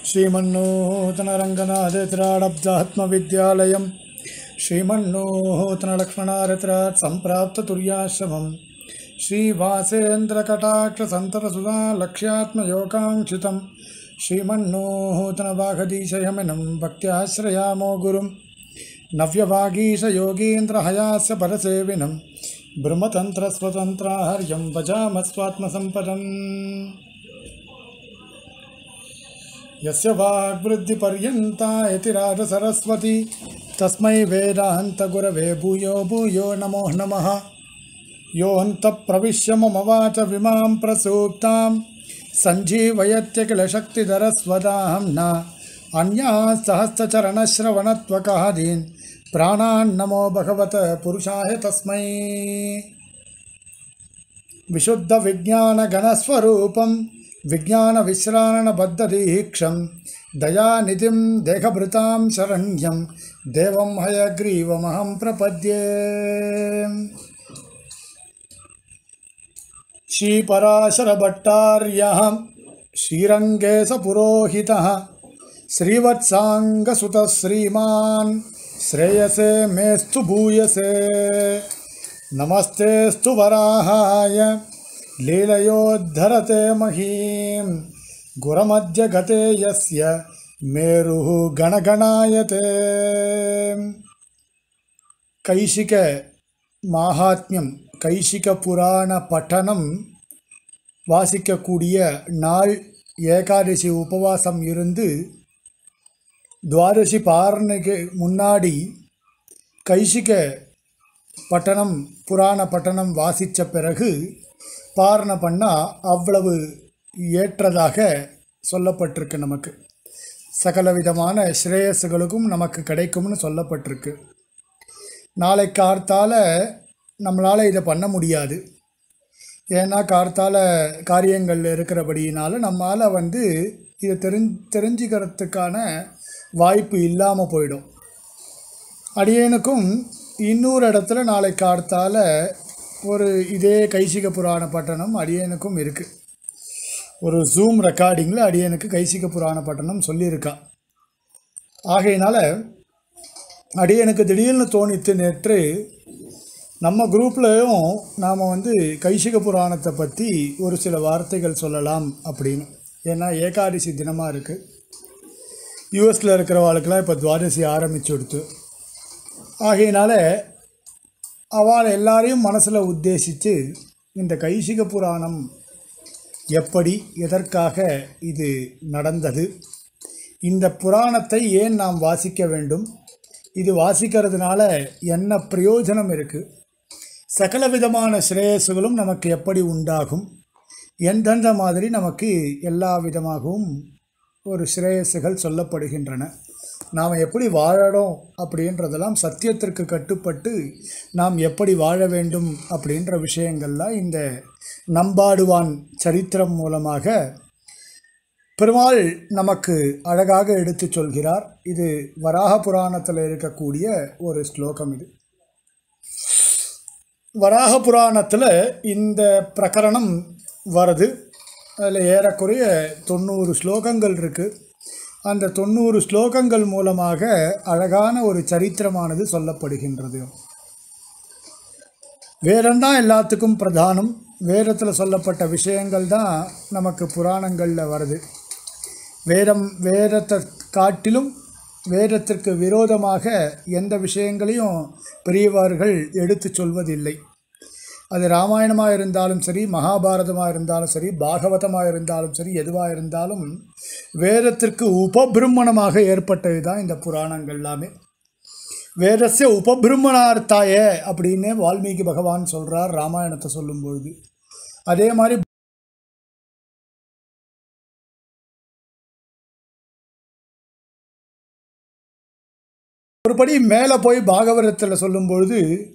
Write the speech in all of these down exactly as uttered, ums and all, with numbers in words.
श्रीमन्नूतनरङ्गनाथत्राडब्जात्मविद्यालयं श्रीमन्नूतनलक्ष्मणारत्रात् सम्प्राप्ततुर्याश्रमं श्रीवासेन्द्रकटाक्षसन्ततसुधा लक्ष्यात्मयोगाङ्क्षितं श्रीमन्नूतनवागधीशयमिनं भक्त्याश्रयामो गुरुं नव्यवागीशयोगीन्द्रहयास्य परसेविनं ब्रह्मतन्त्रस्वतन्त्राहर्यं भजामस्वात्मसम्पदम् यस्य वाग्वृद्धिपर्यन्ता यतिराजसरस्वती तस्मै वेदान्तगुरवे भूयो भूयो नमो नमः। योऽन्तःप्रविश्य मम वाचमिमां प्रसूप्तां सञ्जीवयत्य किल शक्तिधरस्वदाम्ना अन्याः सहस्रचरणश्रवणत्वकादीन् प्राणान् नमो भगवते पुरुषाय तस्मै। विशुद्धविज्ञानगणस्वरूपं विज्ञानविश्राणबद्धदीक्षं दयानिधिं देहभृतां शरण्यं देवं हयग्रीवमहं प्रपद्ये। श्रीपराशरभट्टार्यः श्रीरङ्गेशपुरोहितः श्रीवत्साङ्गसुतः श्रीमान् श्रेयसे मेस्तु भूयसे। नमस्तेस्तु वराहाय लीलयोद्धरते महीं गुरमद्य गते यस्य मेरुः गणगणायते। कैशिक माहात्म्यम कैशिक पुराण पठनम வாசிக்கக்கூடிய நாள் ஏகாதசி உபவாசம் இருந்து துவாதசி பாரணைக்கு முன்னாடி கைசிக பட்டணம் புராண பட்டணம் வாசித்த பிறகு பாரணை பண்ணால் அவ்வளவு ஏற்றதாக சொல்லப்பட்டிருக்கு. நமக்கு சகல விதமான ஸ்ரேயஸுகளுக்கும் நமக்கு கிடைக்கும்னு சொல்லப்பட்டிருக்கு. நாளை கார்த்தால நம்மளால் இதை பண்ண முடியாது. ஏன்னா கார்த்தால காரியங்கள் இருக்கிறபடியினால நம்மால் வந்து இதை தெரிஞ் தெரிஞ்சுக்கிறதுக்கான வாய்ப்பு இல்லாமல் போயிடும். அடியேனுக்கும் இன்னொரு இடத்துல நாளை கார்த்தால ஒரு இதே கைசிக புராண பட்டணம் அடியேனுக்கும் இருக்குது. ஒரு ஜூம் ரெக்கார்டிங்கில் அடியேனுக்கு கைசிக புராண பட்டணம் சொல்லியிருக்கா. ஆகையினால அடியேனுக்கு திடீர்னு தோணித்து நேற்று நம்ம குரூப்லேயும் நாம் வந்து கைசிக புராணத்தை பற்றி ஒரு சில வார்த்தைகள் சொல்லலாம் அப்படின்னு. ஏன்னா ஏகாதசி தினமாக இருக்குது. யூஎஸில் இருக்கிறவாளுக்கெல்லாம் இப்போ துவாதசி ஆரம்பிச்சு கொடுத்து, ஆகையினால அவள் எல்லாரையும் மனசில் உத்தேசித்து இந்த கைசிக புராணம் எப்படி எதற்காக இது நடந்தது, இந்த புராணத்தை ஏன் நாம் வாசிக்க வேண்டும், இது வாசிக்கிறதுனால என்ன பிரயோஜனம் இருக்குது, சகல விதமான ஸ்ரேயஸுகளும் நமக்கு எப்படி உண்டாகும், எந்தெந்த மாதிரி நமக்கு எல்லா விதமாகவும் ஒரு ஸ்ரேயஸுகள் சொல்லப்படுகின்றன, நாம் எப்படி வாழறோம் அப்படின்றதெல்லாம் சத்தியத்திற்கு கட்டுப்பட்டு நாம் எப்படி வாழ வேண்டும் அப்படின்ற விஷயங்கள்லாம் இந்த நம்பாடுவான் சரித்திரம் மூலமாக பெருமாள் நமக்கு அழகாக எடுத்து சொல்கிறார். இது வராக புராணத்தில் இருக்கக்கூடிய ஒரு ஸ்லோகம். இது வராக புராணத்தில் இந்த பிரகரணம் வருது. அதில் ஏறக்குறைய தொண்ணூறு ஸ்லோகங்கள் இருக்குது. அந்த தொண்ணூறு ஸ்லோகங்கள் மூலமாக அழகான ஒரு சரித்திரமானது சொல்லப்படுகின்றது. வேதம்தான் எல்லாத்துக்கும் பிரதானம். வேதத்தில் சொல்லப்பட்ட விஷயங்கள் தான் நமக்கு புராணங்களில் வருது. வேதம் வேதத்தை காட்டிலும் வேதத்திற்கு விரோதமாக எந்த விஷயங்களையும் பெரியவர்கள் எடுத்து சொல்வதில்லை. அது ராமாயணமாக இருந்தாலும் சரி, மகாபாரதமாக இருந்தாலும் சரி, பாகவதமாக இருந்தாலும் சரி, எதுவாக இருந்தாலும் வேதத்திற்கு உபபிரம்மணமாக ஏற்பட்டது தான் இந்த புராணங்கள் எல்லாமே. வேதஸ்ய உபபிரம்மணார்த்தாய அப்படின்னு வால்மீகி பகவான் சொல்கிறார் ராமாயணத்தை சொல்லும்பொழுது. அதே மாதிரி ஒருபடி மேலே போய் பாகவதத்தில் சொல்லும்பொழுது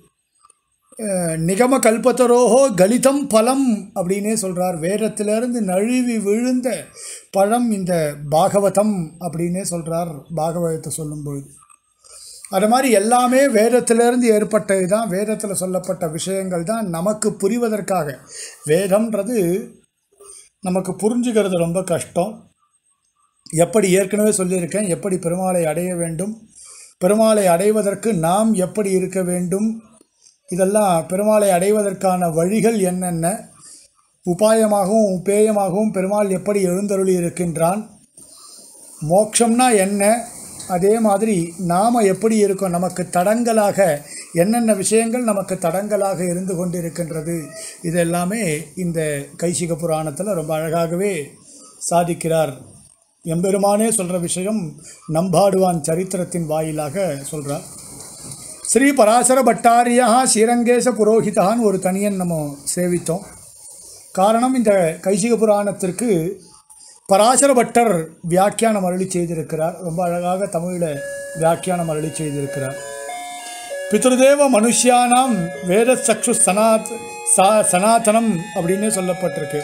நிகம கல்பத்தரோஹோ கலிதம் பலம் அப்படின்னே சொல்கிறார். வேதத்திலிருந்து நழுவி விழுந்த பழம் இந்த பாகவதம் அப்படின்னே சொல்கிறார் பாகவதத்தை சொல்லும்பொழுது. அது மாதிரி எல்லாமே வேதத்திலிருந்து ஏற்பட்டது தான். வேதத்தில் சொல்லப்பட்ட விஷயங்கள் தான் நமக்கு புரிவதற்காக. வேதம்ன்றது நமக்கு புரிஞ்சுக்கிறது ரொம்ப கஷ்டம். எப்படி ஏற்கனவே சொல்லியிருக்கேன், எப்படி பெருமாளை அடைய வேண்டும், பெருமாளை அடைவதற்கு நாம் எப்படி இருக்க வேண்டும், இதெல்லாம் பெருமாளை அடைவதற்கான வழிகள் என்னென்ன, உபாயமாகவும் உபேயமாகவும் பெருமாள் எப்படி எழுந்தருளி இருக்கின்றான், மோட்சம்னா என்ன, அதே மாதிரி நாம் எப்படி இருக்கோம், நமக்கு தடங்கலாக என்னென்ன விஷயங்கள் நமக்கு தடங்கலாக இருந்து கொண்டு இருக்கின்றது, இதெல்லாமே இந்த கைசிக புராணத்தில் ரொம்ப அழகாகவே சாதிக்கிறார். எம்பெருமானே சொல்கிற விஷயம் நம்பாடுவான் சரித்திரத்தின் வாயிலாக சொல்கிறார். ஸ்ரீ பராசர பட்டாரியா ஸ்ரீரங்கேச புரோஹிதான்னு ஒரு தனியன் நம்ம சேவித்தோம். காரணம், இந்த கைசிக புராணத்திற்கு பராசர பட்டர் வியாக்கியானம் அருளி செய்திருக்கிறார். ரொம்ப அழகாக தமிழில் வியாக்கியானம் அருளி செய்திருக்கிறார். பித்ருதேவ மனுஷியானாம் வேத சக்ஷு சனாத் சா சனாதனம் அப்படின்னு சொல்லப்பட்டிருக்கு.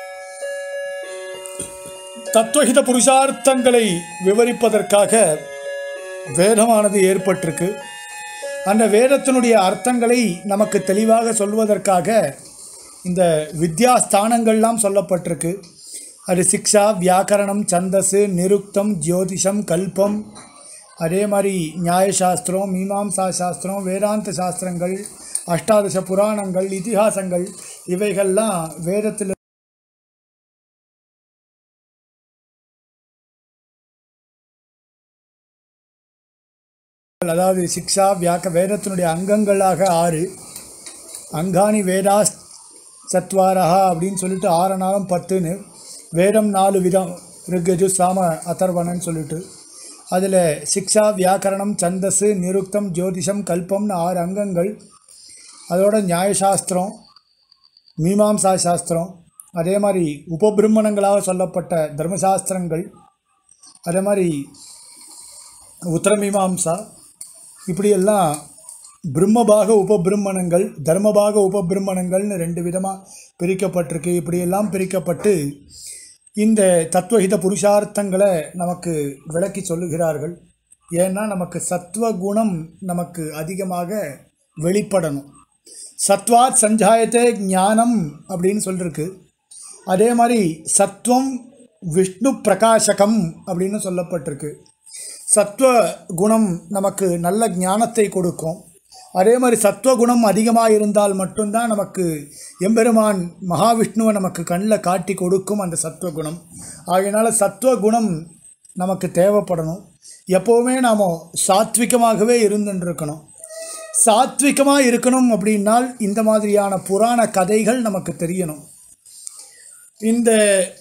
தத்துவஹித புருஷார்த்தங்களை விவரிப்பதற்காக வேதமானது ஏற்பட்டிருக்கு. அந்த வேதத்தினுடைய அர்த்தங்களை நமக்கு தெளிவாக சொல்வதற்காக இந்த வித்யாஸ்தானங்கள்லாம் சொல்லப்பட்டிருக்கு. அது சிக்ஷா, வியாக்கரணம், சந்தஸு, நிருக்தம், ஜோதிஷம், கல்பம், அதே மாதிரி நியாயசாஸ்திரம், மீமாம்சா சாஸ்திரம், வேதாந்த சாஸ்திரங்கள், அஷ்டாதச புராணங்கள், இதிகாசங்கள், இவைகள்லாம் வேதத்தில் அதாவது சிக்ஷா வியாக்க வேதத்தினுடைய அங்கங்களாக ஆறு அங்காணி வேதாஸ் சத்வாரஹா அப்படின்னு சொல்லிட்டு ஆறு நாளும் பத்துன்னு வேதம் நாலு விதம் ரிக்யஜு சாம அதர்வணன்னு சொல்லிட்டு அதில் சிக்ஷா, வியாக்கரணம், சந்தஸு, நிருக்தம், ஜோதிஷம், கல்பம்னு ஆறு அங்கங்கள். அதோட நியாயசாஸ்திரம், மீமாம்சா சாஸ்திரம், அதே மாதிரி உபபிரம்மணங்களாக சொல்லப்பட்ட தர்மசாஸ்திரங்கள், அதே மாதிரி உத்தரமீமாம்சா, இப்படியெல்லாம் பிரம்மபாக உபபிரம்மணங்கள், தர்மபாக உபபிரம்மணங்கள்னு ரெண்டு விதமாக பிரிக்கப்பட்டிருக்கு. இப்படியெல்லாம் பிரிக்கப்பட்டு இந்த தத்துவஹித புருஷார்த்தங்களை நமக்கு விளக்கி சொல்லுகிறார்கள். ஏன்னா நமக்கு சத்வ குணம் நமக்கு அதிகமாக வெளிப்படணும். சத்வாத் சஞ்சாயத்தே ஞானம் அப்படின்னு சொல்லிருக்கு. அதே மாதிரி சத்வம் விஷ்ணு பிரகாசகம் அப்படின்னு சொல்லப்பட்டிருக்கு. சத்வ குணம் நமக்கு நல்ல ஞானத்தை கொடுக்கும். அதே மாதிரி சத்வகுணம் அதிகமாக இருந்தால் மட்டும்தான் நமக்கு எம்பெருமான் மகாவிஷ்ணுவை நமக்கு கண்ணில் காட்டி கொடுக்கும் அந்த சத்வகுணம். ஆகையினால சத்வகுணம் நமக்கு தேவைப்படணும். எப்போவுமே நாம் சாத்விகமாகவே இருந்துருக்கணும். சாத்விகமாக இருக்கணும் அப்படின்னால் இந்த மாதிரியான புராண கதைகள் நமக்கு தெரியணும். இந்த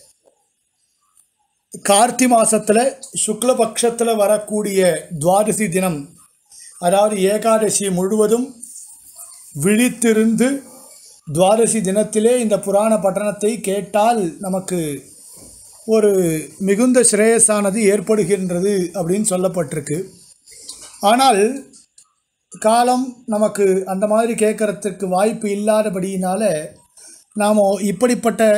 கார்த்தி மாதத்தில் சுக்லபக்ஷத்தில் வரக்கூடிய துவாதசி தினம், அதாவது ஏகாதசி முழுவதும் விழித்திருந்து துவாதசி தினத்திலே இந்த புராண பட்டணத்தை கேட்டால் நமக்கு ஒரு மிகுந்த ஸ்ரேயஸானது ஏற்படுகின்றது அப்படின்னு சொல்லப்பட்டிருக்கு. ஆனால் காலம் நமக்கு அந்த மாதிரி கேட்கறதுக்கு வாய்ப்பு இல்லாதபடியினால நாம் இப்படிப்பட்ட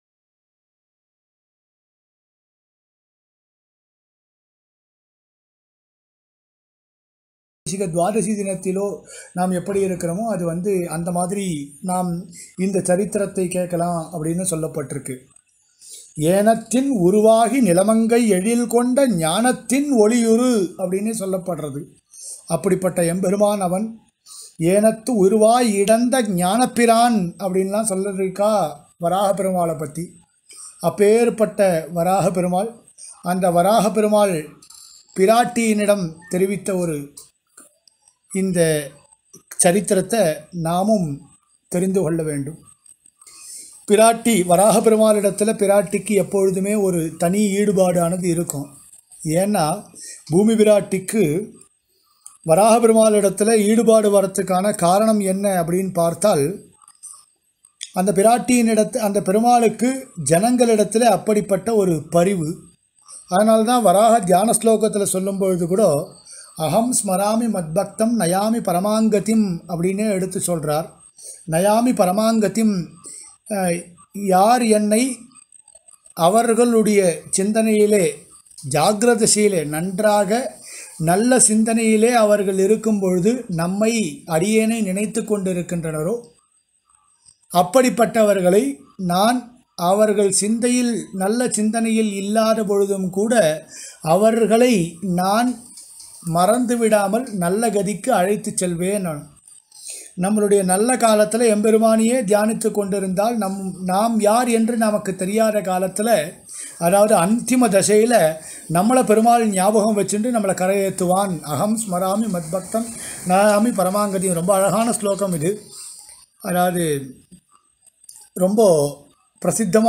துவாதசி தினத்திலோ நாம் எப்படி இருக்கிறோமோ அது வந்து அந்த மாதிரி நாம் இந்த சரித்திரத்தை கேட்கலாம் அப்படின்னு சொல்லப்பட்டிருக்கு. ஏனத்தின் உருவாகி நிலமங்கை எழில் கொண்ட ஞானத்தின் ஒளியுரு அப்படின்னு சொல்லப்படுறது. அப்படிப்பட்ட எம்பெருமான் அவன் ஏனத்து உருவாய் இடந்த ஞானப்பிரான் அப்படின்லாம் சொல்லிருக்கா வராக பெருமாளை பற்றி. அப்பேற்பட்ட வராக பெருமாள், அந்த வராக பெருமாள் பிராட்டியினிடம் தெரிவித்த ஒரு இந்த சரித்திரத்தை நாமும் தெரிந்து கொள்ள வேண்டும். பிராட்டி வராக பெருமாளிடத்தில் பிராட்டிக்கு எப்பொழுதுமே ஒரு தனி ஈடுபாடானது இருக்கும். ஏன்னா பூமி பிராட்டிக்கு வராக பெருமாளிடத்தில் ஈடுபாடு வரத்துக்கான காரணம் என்ன அப்படின்னு பார்த்தால், அந்த பிராட்டியினிடத்து அந்த பெருமாளுக்கு ஜனங்களிடத்தில் அப்படிப்பட்ட ஒரு பரிவு. அதனால்தான் வராக தியான ஸ்லோகத்தில் சொல்லும்பொழுது கூட அகம் ஸ்மராமி மத்பக்தம் நயாமி பரமாங்கதிம் அப்படின்னே எடுத்து சொல்கிறார். நயாமி பரமாங்கதிம், யார் என்னை அவர்களுடைய சிந்தனையிலே ஜாகிரதசீலே நன்றாக நல்ல சிந்தனையிலே அவர்கள் இருக்கும் பொழுது நம்மை அடியேனை நினைத்து கொண்டிருக்கின்றனரோ அப்படிப்பட்டவர்களை நான் அவர்கள் சிந்தையில் நல்ல சிந்தனையில் இல்லாத பொழுதும் கூட அவர்களை நான் மறந்து விடாமல் நல்ல கதிக்கு அழைத்து செல்வேன். நான் நம்மளுடைய நல்ல காலத்தில் எம்பெருமானியே தியானித்து கொண்டிருந்தால் நம் நாம் யார் என்று நமக்கு தெரியாத காலத்தில், அதாவது அந்திம தசையில் நம்மளை பெருமாள் ஞாபகம் வச்சுட்டு நம்மளை கரையேற்றுவான். அகம் ஸ்மராமி மத்பக்தம் நாமி பரமாங்கதி. ரொம்ப அழகான ஸ்லோகம் இது. அதாவது ரொம்ப பிரசித்தமாக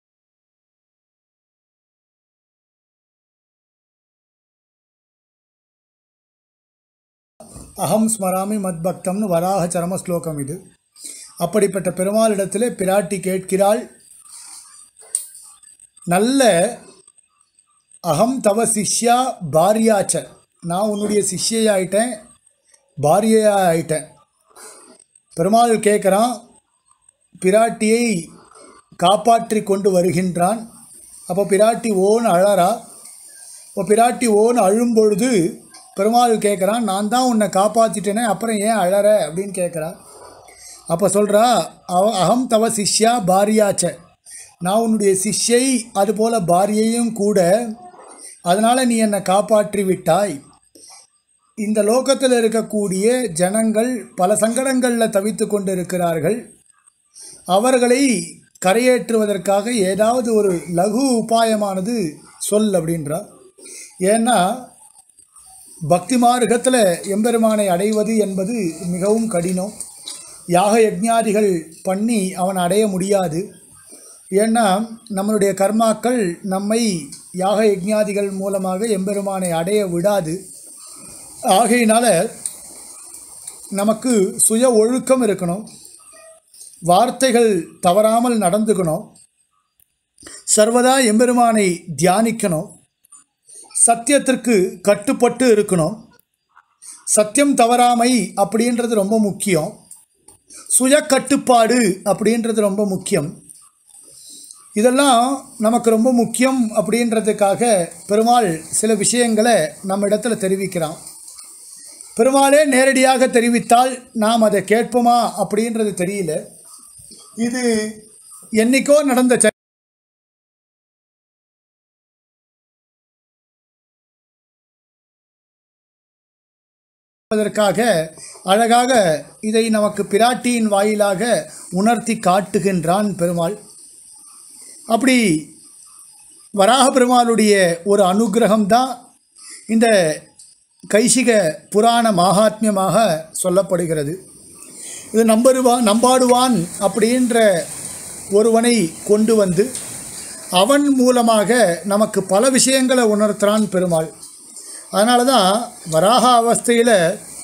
அகம் ஸ்மராமி மத்பக்தம்னு வராக சரம ஸ்லோகம் இது. அப்படிப்பட்ட பெருமாளிடத்தில் பிராட்டி கேட்கிறாள், நல்ல அகம் தவ சிஷ்யா பாரியாச்ச, நான் உன்னுடைய சிஷ்யையாயிட்டேன், பாரியையாக ஆயிட்டேன். பெருமாள் கேட்குறான், பிராட்டியை காப்பாற்றி கொண்டு வருகின்றான். அப்போ பிராட்டி ஓன்னு அழறா. இப்போ பிராட்டி ஓன்னு அழும்பொழுது பெருமாள் கேட்குறான், நான் தான் உன்னை காப்பாற்றிட்டேனே, அப்புறம் ஏன் அழற அப்படின்னு கேட்குறா. அப்போ சொல்கிறா, அவ அகம் தவ சிஷ்யா பாரியாச்ச, நான் உன்னுடைய சிஷ்யை அதுபோல் பாரியையும் கூட, அதனால் நீ என்னை காப்பாற்றி விட்டாய். இந்த லோகத்தில் இருக்கக்கூடிய ஜனங்கள் பல சங்கடங்களில் தவித்து கொண்டு இருக்கிறார்கள். அவர்களை கரையேற்றுவதற்காக ஏதாவது ஒரு லகு உபாயமானது சொல் அப்படின்றார். ஏன்னா பக்தி மார்க்கத்தில் எம்பெருமானை அடைவது என்பது மிகவும் கடினம். யாக யஜ்ஞாதிகள் பண்ணி அவன் அடைய முடியாது. ஏன்னா நம்மளுடைய கர்மாக்கள் நம்மை யாக யஜ்ஞாதிகள் மூலமாக எம்பெருமானை அடைய விடாது. ஆகையினால நமக்கு சுய ஒழுக்கம் இருக்கணும், வார்த்தைகள் தவறாமல் நடந்துக்கணும், சர்வதா எம்பெருமானை தியானிக்கணும், சத்தியத்திற்கு கட்டுப்பட்டு இருக்கணும். சத்தியம் தவறாமை அப்படின்றது ரொம்ப முக்கியம். சுய கட்டுப்பாடு அப்படின்றது ரொம்ப முக்கியம். இதெல்லாம் நமக்கு ரொம்ப முக்கியம். அப்படின்றதுக்காக பெருமாள் சில விஷயங்களை நம்ம இடத்துல தெரிவிக்கிறான். பெருமாளே நேரடியாக தெரிவித்தால் நாம் அதை கேட்போமா அப்படின்றது தெரியல. இது என்னைக்கோ நடந்த அதற்காக அழகாக இதை நமக்கு பிராட்டியின் வாயிலாக உணர்த்தி காட்டுகின்றான் பெருமாள். அப்படி வராக பெருமாளுடைய ஒரு அனுகிரகம்தான் இந்த கைசிக புராண மகாத்மியமாக சொல்லப்படுகிறது. இது நம்பருவான் நம்பாடுவான் அப்படின்ற ஒருவனை கொண்டு வந்து அவன் மூலமாக நமக்கு பல விஷயங்களை உணர்த்துறான் பெருமாள். அதனால தான் வராக அவஸ்தையில்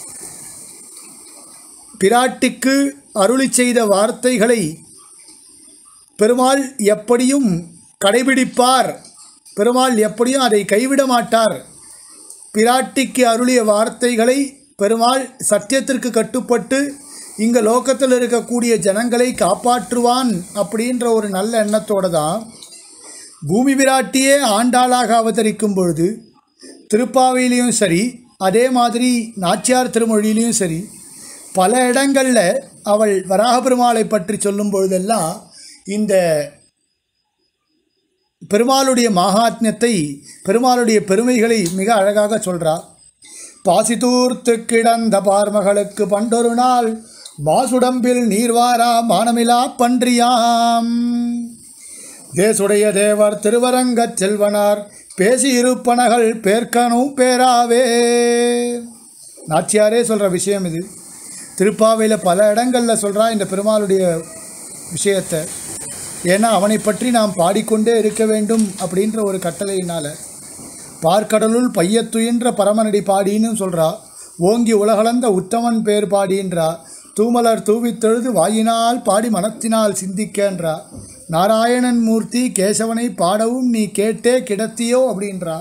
பிராட்டிக்கு அருளி செய்த வார்த்தைகளை பெருமாள் எப்படியும் கடைபிடிப்பார், பெருமாள் எப்படியும் அதை கைவிட மாட்டார். பிராட்டிக்கு அருளிய வார்த்தைகளை பெருமாள் சத்தியத்திற்கு கட்டுப்பட்டு இங்கே லோகத்தில் இருக்கக்கூடிய ஜனங்களை காப்பாற்றுவான் அப்படின்ற ஒரு நல்ல எண்ணத்தோடு தான் பூமி பிராட்டியே ஆண்டாளாக அவதரிக்கும் பொழுது திருப்பாவையிலையும் சரி, அதே மாதிரி நாச்சியார் திருமொழியிலையும் சரி, பல இடங்களில் அவள் வராக பெருமாளை பற்றி சொல்லும் பொழுதெல்லாம் இந்த பெருமாளுடைய மகாத்மியத்தை, பெருமாளுடைய பெருமைகளை மிக அழகாக சொல்கிறார். பாசிதூர்த்து கிடந்த பார்மகளுக்கு பண்டொரு நாள் மாசுடம்பில் நீர்வாரா மானமிலா பன்றியாம் தேசுடைய தேவர் திருவரங்கச் செல்வனார் பேசி இருப்பனகள் பேர்க்கனும் பேராவே. நாச்சியாரே சொல்கிற விஷயம் இது. திருப்பாவையில் பல இடங்களில் சொல்கிறா இந்த பெருமாளுடைய விஷயத்தை. ஏன்னா அவனை பற்றி நாம் பாடிக்கொண்டே இருக்க வேண்டும் அப்படின்ற ஒரு கட்டளையினால் பார்க்கடலுள் பையத்துயின்ற பரமனடி பாடின்னு சொல்கிறா. ஓங்கி உலகளந்த உத்தமன் பேர் பாடின்றா. தூமலர் தூவித்தெழுது வாயினால் பாடி மனத்தினால் சிந்திக்கன்றா. நாராயணன் மூர்த்தி கேசவனை பாடவும் நீ கேட்டே கிடத்தியோ அப்படின்றார்.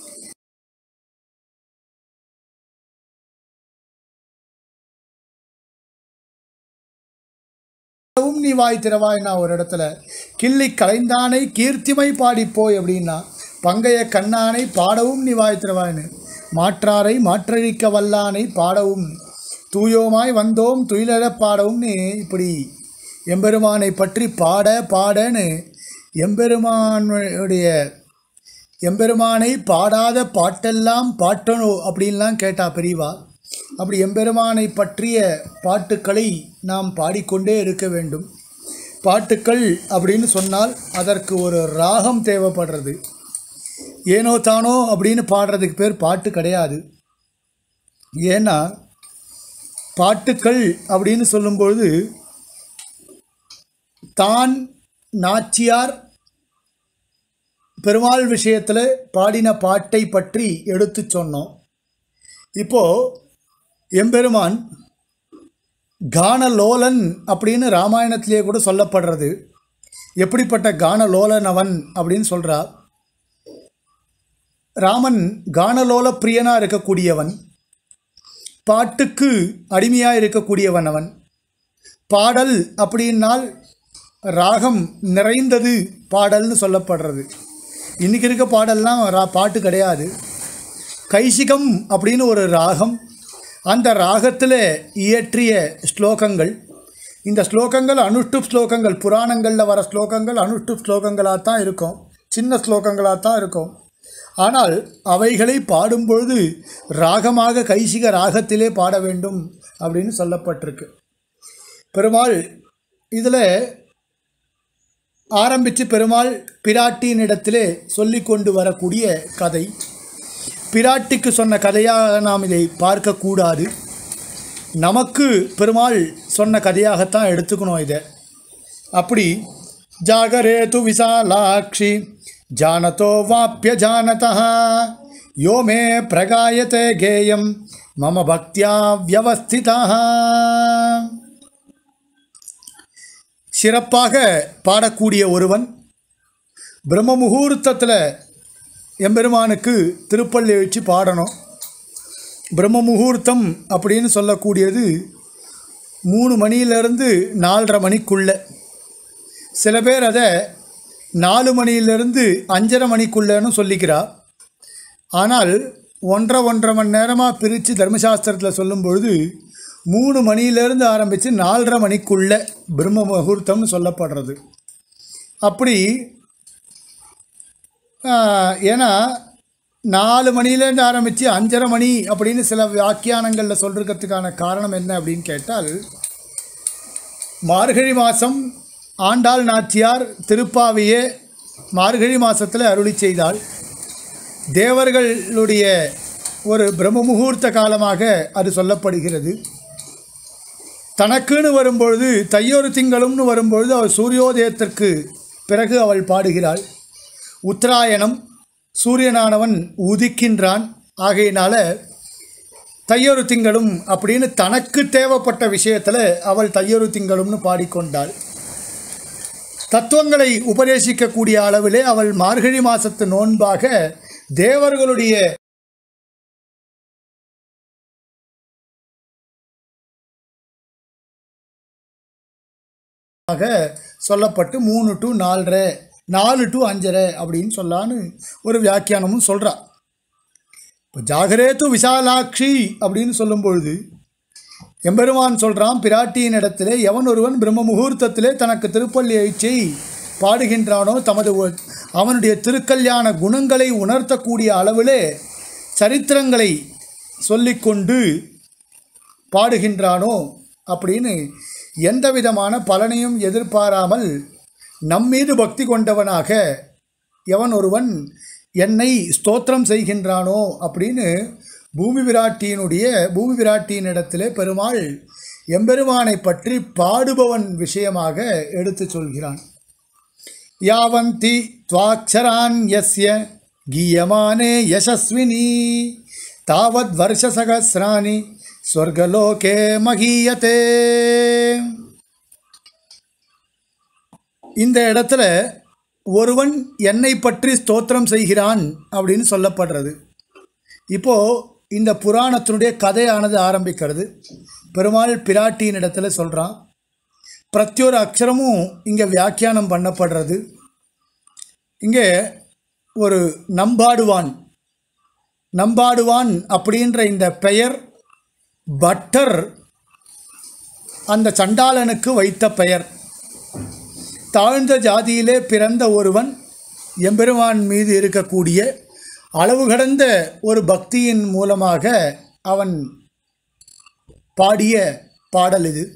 நீ வாய் திறவாய்னா ஒரு இடத்துல கிள்ளி கலைந்தானை கீர்த்திமை பாடிப்போய் அப்படின்னா, பங்கைய கண்ணானை பாடவும் நீ வாய் திறவாய்னு, மாற்றாரை மாற்றழிக்க வல்லானை பாடவும், தூயோமாய் வந்தோம் துயிலெழ பாடவும்னு இப்படி எம்பெருமானை பற்றி பாட பாடன்னு எம்பெருமானுடைய எம்பெருமானை பாடாத பாட்டெல்லாம் பாட்டணும் அப்படின்லாம் கேட்டா பெரியவா. அப்படி எம்பெருமானை பற்றிய பாட்டுக்களை நாம் பாடிக்கொண்டே இருக்க வேண்டும். பாட்டுக்கள் அப்படின்னு சொன்னால் அதற்கு ஒரு ராகம் தேவைப்படுறது. ஏனோ தானோ அப்படின்னு பாடுறதுக்கு பேர் பாட்டு கிடையாது. ஏன்னா பாட்டுக்கள் அப்படின்னு சொல்லும்பொழுது தான் நாச்சியார் பெருமாள் விஷயத்தில் பாடின பாட்டை பற்றி எடுத்து சொன்னோம். இப்போது எம்பெருமான் கானலோலன் அப்படின்னு ராமாயணத்திலே கூட சொல்லப்படுறது. எப்படிப்பட்ட கானலோலன் அவன் அப்படின்னு சொல்கிறா. ராமன் கானலோல பிரியனாக இருக்கக்கூடியவன், பாட்டுக்கு அடிமையாக இருக்கக்கூடியவன் அவன். பாடல் அப்படின்னால் ராகம் நிறைந்தது பாடல்னு சொல்லப்படுறது. இன்றைக்கி இருக்க பாடல்லாம் ரா பாட்டு கிடையாது. கைசிகம் அப்படின்னு ஒரு ராகம், அந்த ராகத்தில் இயற்றிய ஸ்லோகங்கள். இந்த ஸ்லோகங்கள் அனுஷ்டுப் ஸ்லோகங்கள், புராணங்களில் வர ஸ்லோகங்கள் அனுஷ்டுப் ஸ்லோகங்களாக தான் இருக்கும், சின்ன ஸ்லோகங்களாக தான் இருக்கும். ஆனால் அவைகளை பாடும்பொழுது ராகமாக கைசிக ராகத்திலே பாட வேண்டும் அப்படின்னு சொல்லப்பட்டிருக்கு. பெருமாள் இதில் ஆரம்பித்து பெருமாள் பிராட்டியினிடத்திலே சொல்லி கொண்டு வரக்கூடிய கதை. பிராட்டிக்கு சொன்ன கதையாக நாம் இதை பார்க்கக்கூடாது. நமக்கு பெருமாள் சொன்ன கதையாகத்தான் எடுத்துக்கணும் இதை. அப்படி ஜாகரேது விசாலாட்சி ஜானதோ வாப்பிய ஜானதா யோ மே பிரகாயதே கேயம் மம பக்தியா வியவஸ்திதா. சிறப்பாக பாடக்கூடிய ஒருவன் பிரம்ம முகூர்த்தத்தில் எம்பெருமானுக்கு திருப்பள்ளி வச்சு பாடணும். பிரம்ம முகூர்த்தம் அப்படின்னு சொல்லக்கூடியது மூணு மணியிலிருந்து நாலரை மணிக்குள்ளே. சில பேர் அதை நாலு மணியிலிருந்து அஞ்சரை மணிக்குள்ளேன்னு சொல்லிக்கிறா. ஆனால் ஒன்றரை ஒன்றரை மணி நேரமாக பிரித்து தர்மசாஸ்திரத்தில் சொல்லும் பொழுது மூணு மணியிலேருந்து ஆரம்பித்து நாலரை மணிக்குள்ளே பிரம்ம முகூர்த்தம்னு சொல்லப்படுறது. அப்படி ஏன்னா நாலு மணிலேருந்து ஆரம்பித்து அஞ்சரை மணி அப்படின்னு சில வியாக்கியானங்களில் சொல்கிறதுக்கான காரணம் என்ன அப்படின்னு கேட்டால், மார்கழி மாதம் ஆண்டாள் நாச்சியார் திருப்பாவையே மார்கழி மாதத்தில் அருளி செய்தாள். தேவர்களுடைய ஒரு பிரம்ம முகூர்த்த காலமாக அது சொல்லப்படுகிறது. தனக்குன்னு வரும்பொழுது தையொரு திங்களும்னு வரும்பொழுது அவள் சூரியோதயத்திற்கு பிறகு அவள் பாடுகிறாள். உத்தராயணம், சூரியனானவன் உதிக்கின்றான். ஆகையினால தையொரு திங்களும் அப்படின்னு தனக்கு தேவைப்பட்ட விஷயத்தில் அவள் தையொரு திங்களும்னு பாடிக்கொண்டாள். தத்துவங்களை உபதேசிக்கக்கூடிய அளவிலே அவள் மார்கழி மாதத்து நோன்பாக தேவர்களுடைய சொல்லப்பட்டு மூணு டு நாலரை நாலு டு அஞ்சரை அப்படின்னு சொல்லான்னு ஒரு வியாக்கியானமும் சொல்கிறா. இப்போ ஜாகரேத்து விசாலாட்சி அப்படின்னு சொல்லும் பொழுது எம்பெருமான் சொல்கிறான், பிராட்டியின் இடத்திலே எவன் ஒருவன் பிரம்ம முகூர்த்தத்திலே தனக்கு திருப்பள்ளி ஐச்சை பாடுகின்றானோ, தமது அவனுடைய திருக்கல்யாண குணங்களை உணர்த்தக்கூடிய அளவிலே சரித்திரங்களை சொல்லிக்கொண்டு பாடுகின்றானோ அப்படின்னு எந்த விதமான பலனையும் எதிர்பாராமல் நம்மீது பக்தி கொண்டவனாக எவன் ஒருவன் என்னை ஸ்தோத்திரம் செய்கின்றானோ அப்படின்னு பூமி விராட்டியினுடைய பூமி விராட்டியின் இடத்திலே பெருமாள் எம்பெருமானை பற்றி பாடுபவன் விஷயமாக எடுத்து சொல்கிறான். யாவந்தி த்வாக்ஷரான் யஸ்ய கீயமானே யசஸ்வினி தாவத் வருஷ சகஸ்ராணி ஸ்வர்கலோகே மகீயதே. இந்த இடத்துல ஒருவன் என்னை பற்றி ஸ்தோத்திரம் செய்கிறான் அப்படின்னு சொல்லப்படுறது. இப்போது இந்த புராணத்தினுடைய கதையானது ஆரம்பிக்கிறது. பெருமாள் பிராட்டியின் இடத்துல சொல்கிறான். பிரத்யொரு அக்ஷரமும் இங்கே வியாக்கியானம் பண்ணப்படுறது. இங்கே ஒரு நம்பாடுவான் நம்பாடுவான் அப்படின்ற இந்த பெயர் பட்டர் அந்த சண்டாளனுக்கு வைத்த பெயர். தாழ்ந்த ஜாதியிலே பிறந்த ஒருவன் எம்பெருமான் மீது இருக்கக்கூடிய அளவு கடந்த ஒரு பக்தியின் மூலமாக அவன் பாடிய பாடல் இது.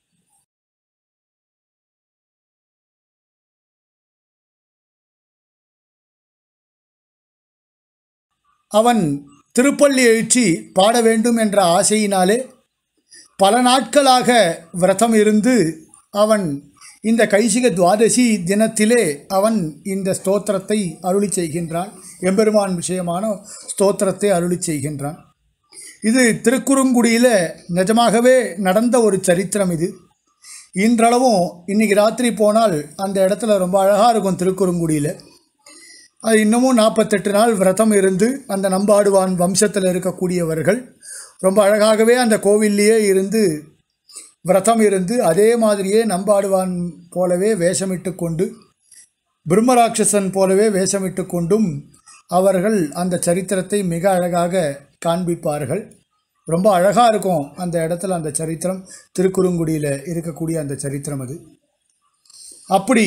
அவன் திருப்பள்ளி எழுச்சி பாட வேண்டும் என்ற ஆசையினாலே பல நாட்களாக விரதம் இருந்து அவன் இந்த கைசிக துவாதசி தினத்திலே அவன் இந்த ஸ்தோத்திரத்தை அருளி செய்கின்றான். எம்பெருமான் விஷயமான ஸ்தோத்திரத்தை அருளி செய்கின்றான். இது திருக்குறுங்குடியில் நிஜமாகவே நடந்த ஒரு சரித்திரம். இது இன்றளவும் இன்றைக்கி ராத்திரி போனால் அந்த இடத்துல ரொம்ப அழகாக இருக்கும். திருக்குறுங்குடியில் அது இன்னமும் நாற்பத்தெட்டு நாள் விரதம் இருந்து அந்த நம்பாடுவான் வம்சத்தில் இருக்கக்கூடியவர்கள் ரொம்ப அழகாகவே அந்த கோவில்லையே இருந்து விரதம் இருந்து அதே மாதிரியே நம்பாடுவான் போலவே வேஷமிட்டு கொண்டு பிரம்மராட்சசன் போலவே வேஷமிட்டு கொண்டும் அவர்கள் அந்த சரித்திரத்தை மிக அழகாக காண்பிப்பார்கள். ரொம்ப அழகாக இருக்கும் அந்த இடத்துல அந்த சரித்திரம். திருக்குறுங்குடியில் இருக்கக்கூடிய அந்த சரித்திரம் அது. அப்படி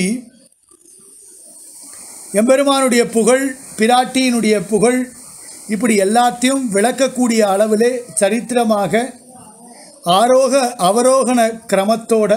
எம்பெருமானுடைய புகழ், பிராட்டியினுடைய புகழ், இப்படி எல்லாத்தையும் விளக்கக்கூடிய அளவிலே சரித்திரமாக ஆரோக அவரோகண கிரமத்தோட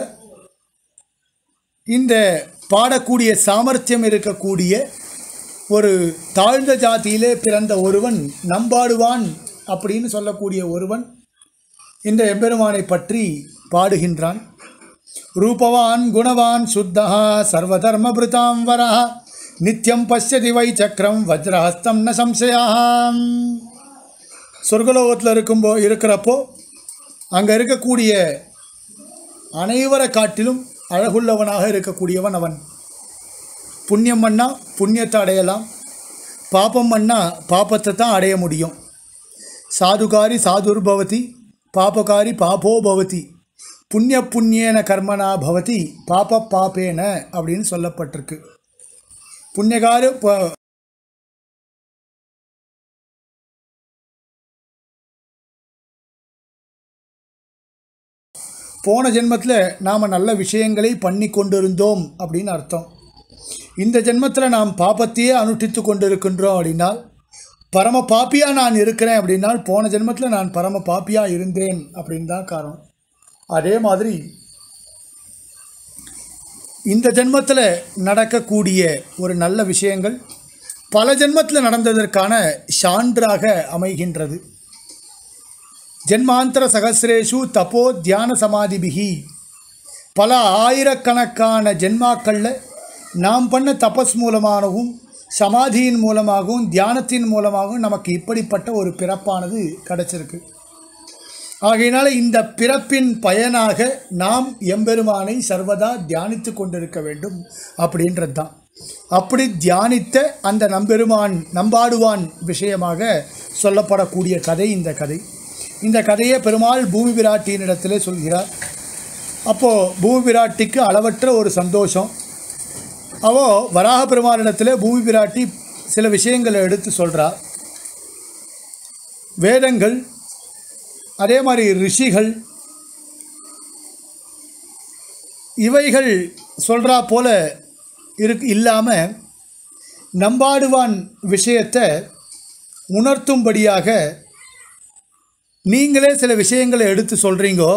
இந்த பாடக்கூடிய சாமர்த்தியம் இருக்கக்கூடிய ஒரு தாழ்ந்த ஜாதியிலே பிறந்த ஒருவன், நம்பாடுவான் அப்படின்னு சொல்லக்கூடிய ஒருவன் இந்த எம்பெருமானை பற்றி பாடுகின்றான். ரூபவான் குணவான் சுத்தஹா சர்வதர்மபிருதாம் வரஹ நித்யம் பஷ்யதி வை சக்கரம் வஜ்ரஹஸ்தம் ந சம்சயாம். சொர்க்கலோகத்தில் இருக்கும்போ இருக்கிறப்போ அங்கே இருக்கக்கூடிய அனைவரை காட்டிலும் அழகுள்ளவனாக இருக்கக்கூடியவன் அவன். புண்ணியம் பண்ணா புண்ணியத்தை அடையலாம், பாப்பம் பண்ணா பாப்பத்தை தான் அடைய முடியும். சாதுகாரி சாதுர்பவதி பாபகாரி பாபோ பவதி புண்ணிய புண்ணியேன கர்மனா பவதி பாப பாப்பேன அப்படின்னு சொல்லப்பட்டிருக்கு. புண்ணியகாரு போன ஜென்மத்தில் நாம் நல்ல விஷயங்களை பண்ணி கொண்டிருந்தோம் அப்படின்னு அர்த்தம். இந்த ஜென்மத்தில் நாம் பாபத்தையே அனுஷ்டித்து கொண்டிருக்கின்றோம் அப்படின்னால், பரம பாப்பியாக நான் இருக்கிறேன் அப்படின்னால் போன ஜென்மத்தில் நான் பரம பாப்பியாக இருந்தேன் அப்படின்னு தான் காரணம். அதே மாதிரி இந்த ஜென்மத்தில் நடக்கக்கூடிய ஒரு நல்ல விஷயங்கள் பல ஜென்மத்தில் நடந்ததற்கான சான்றாக அமைகின்றது. ஜென்மாந்தர சகசிரேஷு தப்போ தியான சமாதிபிகி, பல ஆயிரக்கணக்கான ஜென்மாக்களில் நாம் பண்ண தபஸ் மூலமாகவும் சமாதியின் மூலமாகவும் தியானத்தின் மூலமாகவும் நமக்கு இப்படிப்பட்ட ஒரு பிறப்பானது கிடச்சிருக்கு. ஆகையினால இந்த பிறப்பின் பயனாக நாம் எம்பெருமானை சர்வதா தியானித்து கொண்டிருக்க வேண்டும் அப்படின்றது தான். அப்படி தியானித்த அந்த நம்பெருமான் நம்பாடுவான் விஷயமாக சொல்லப்படக்கூடிய கதை இந்த கதை. இந்த கதையை பெருமாள் பூமி பிராட்டியினிடத்திலே சொல்கிறார். அப்போது பூமி பிராட்டிக்கு அளவற்ற ஒரு சந்தோஷம். அவோ வராக பெருமாளிடத்தில் பூமி பிராட்டி சில விஷயங்களை எடுத்து சொல்கிறார். வேதங்கள், அதே மாதிரி ரிஷிகள், இவைகள் சொல்கிறா போல இருக்கு இல்லாமல் நம்பாடுவான் விஷயத்தை உணர்த்தும்படியாக நீங்களே சில விஷயங்களை எடுத்து சொல்கிறீங்கோ.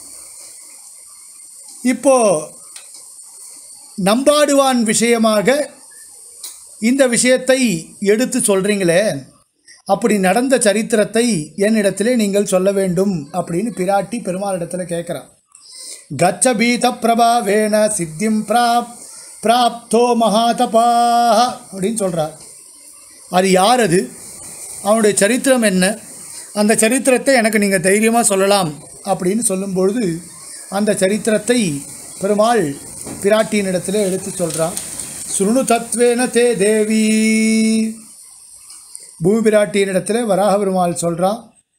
இப்போது நம்பாடுவான் விஷயமாக இந்த விஷயத்தை எடுத்து சொல்கிறீங்களே, அப்படி நடந்த சரித்திரத்தை என்னிடத்திலே நீங்கள் சொல்ல வேண்டும் அப்படின்னு பிராட்டி பெருமாளிடத்தில் கேட்குறான். கச்ச பீத பிரபாவேன சித்திம் பிராப் பிராப்தோ மகாதபாக அப்படின்னு சொல்கிறார். அது யார், அது அவனுடைய சரித்திரம் என்ன, அந்த சரித்திரத்தை எனக்கு நீங்கள் தைரியமாக சொல்லலாம் அப்படின்னு சொல்லும்பொழுது அந்த சரித்திரத்தை பெருமாள் பிராட்டியினிடத்தில் எடுத்து சொல்கிறான். சுருணு தத்வேன தே தேவி, பூமி பிராட்டியினிடத்தில் வராக பெருமாள் சொல்கிறான்,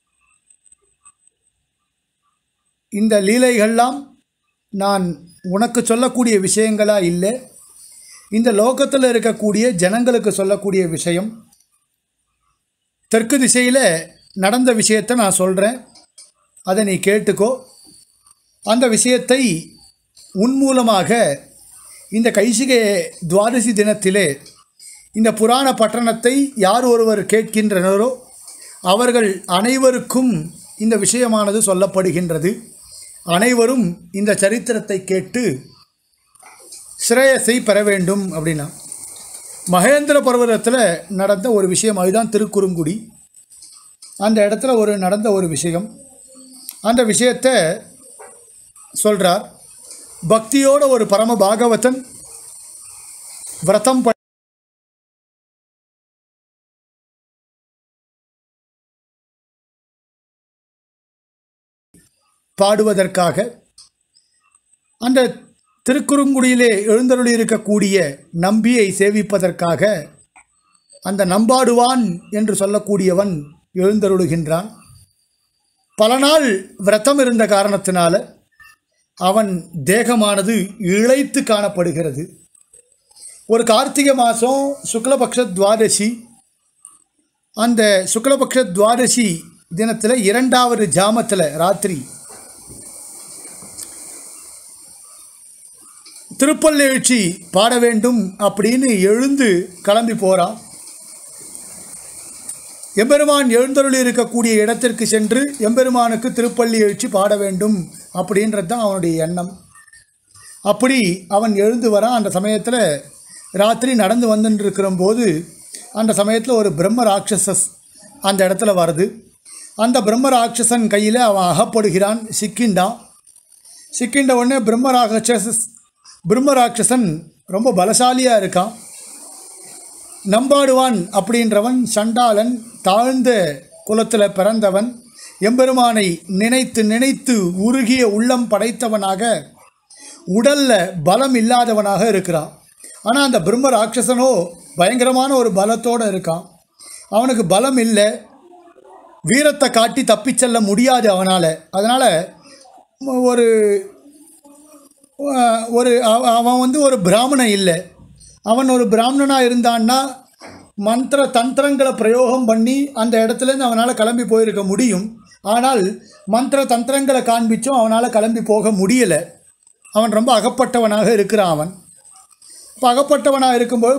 இந்த லீலைகள்லாம் நான் உனக்கு சொல்லக்கூடிய விஷயங்களா இல்லை, இந்த லோகத்தில் இருக்கக்கூடிய ஜனங்களுக்கு சொல்லக்கூடிய விஷயம். தெற்கு திசையில் நடந்த விஷயத்தை நான் சொல்கிறேன், அதை நீ கேட்டுக்கோ. அந்த விஷயத்தை உன் மூலமாக இந்த கைசிகை துவாதசி தினத்திலே இந்த புராண பட்டணத்தை யார் ஒருவர் கேட்கின்றனரோ அவர்கள் அனைவருக்கும் இந்த விஷயமானது சொல்லப்படுகின்றது. அனைவரும் இந்த சரித்திரத்தை கேட்டு ஸ்ரேயஸை பெற வேண்டும் அப்படின்னா மகேந்திர பர்வதத்தில் நடந்த ஒரு விஷயம். அதுதான் திருக்குறுங்குடி. அந்த இடத்துல ஒரு நடந்த ஒரு விஷயம். அந்த விஷயத்தை சொல்கிறார். பக்தியோட ஒரு பரம பாகவதன் விரதம் பாடுவதற்காக அந்த திருக்குறுங்குடியிலே எழுந்தருளி இருக்கக்கூடிய நம்பியை சேவிப்பதற்காக அந்த நம்பாடுவான் என்று சொல்லக்கூடியவன் எழுந்தருளுகின்றான். பல நாள் விரதம் இருந்த காரணத்தினால அவன் தேகமானது இழைத்து காணப்படுகிறது. ஒரு கார்த்திகை மாதம் சுக்லபக்ஷ துவாதசி. அந்த சுக்லபக்ஷ துவாதசி தினத்தில் இரண்டாவது ஜாமத்தில் ராத்திரி திருப்பள்ளெழுச்சி பாட வேண்டும் அப்படின்னு எழுந்து கிளம்பி போகிறான். எம்பெருமான் எழுந்தருளி இருக்கக்கூடிய இடத்திற்கு சென்று எம்பெருமானுக்கு திருப்பள்ளி எழுச்சி பாட வேண்டும் அப்படின்றது தான் அவனுடைய எண்ணம். அப்படி அவன் எழுந்து வரான். அந்த சமயத்தில் ராத்திரி நடந்து வந்துட்டு இருக்கிறபோது அந்த சமயத்தில் ஒரு பிரம்ம ராட்சசஸ் அந்த இடத்துல வருது. அந்த பிரம்ம ராட்சசன் கையில் அவன் அகப்படுகிறான், சிக்கின்றான். சிக்கின்ற உடனே பிரம்ம ராட்சசஸ் பிரம்ம ராட்சசன் ரொம்ப பலசாலியாக இருக்கான். நம்பாடுவான் அப்படின்றவன் சண்டாளன், தாழ்ந்த குலத்தில் பிறந்தவன், எம்பெருமானை நினைத்து நினைத்து உருகிய உள்ளம் படைத்தவனாக உடலில் பலம் இல்லாதவனாக இருக்கிறான். ஆனால் அந்த பிரம்ம ராட்சசனோ பயங்கரமான ஒரு பலத்தோடு இருக்கான். அவனுக்கு பலம் இல்லை, வீரத்தை காட்டி தப்பிச் செல்ல முடியாது அவனால். அதனால் ஒரு ஒரு அவன் வந்து ஒரு பிராமணன் இல்லை. அவன் ஒரு பிராமணனாக இருந்தான்னா மந்திர தந்திரங்களை பிரயோகம் பண்ணி அந்த இடத்துலேருந்து அவனால் கிளம்பி போயிருக்க முடியும். ஆனால் மந்திர தந்திரங்களை காண்பிச்சும் அவனால் கிளம்பி போக முடியலை. அவன் ரொம்ப அகப்பட்டவனாக இருக்கிறான். அவன் இப்போ அகப்பட்டவனாக இருக்கும்போது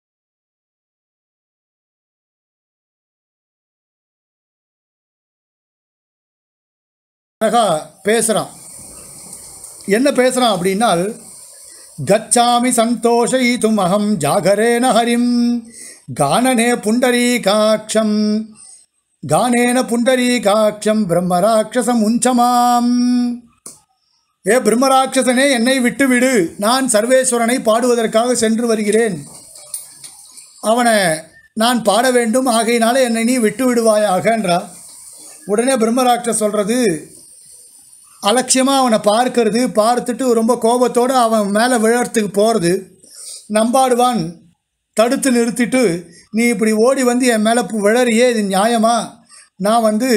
அழகா பேசுகிறான். என்ன பேசுகிறான் அப்படின்னால், கச்சாமி சந்தோஷயிதும் அகம் ஜாகரேன ஹரிம் கானனே புண்டரீகாட்சம் கானேன புண்டரீகாட்சம் பிரம்மராட்சசம் உஞ்சமாம். ஏ பிரம்மராட்சசனே, என்னை விட்டுவிடு, நான் சர்வேஸ்வரனை பாடுவதற்காக சென்று வருகிறேன். அவனை நான் பாட வேண்டும், ஆகையினால என்னை நீ விட்டு விடுவாயாகன்றா. உடனே பிரம்மராட்சஸ் சொல்கிறது, அலட்சியமாக அவனை பார்க்கறது, பார்த்துட்டு ரொம்ப கோபத்தோடு அவன் மேலே விழறதுக்கு போகிறது. நம்பாடுவான் தடுத்து நிறுத்திட்டு, நீ இப்படி ஓடி வந்து என் மேலே விழறியே, இது நியாயமா? நான் வந்து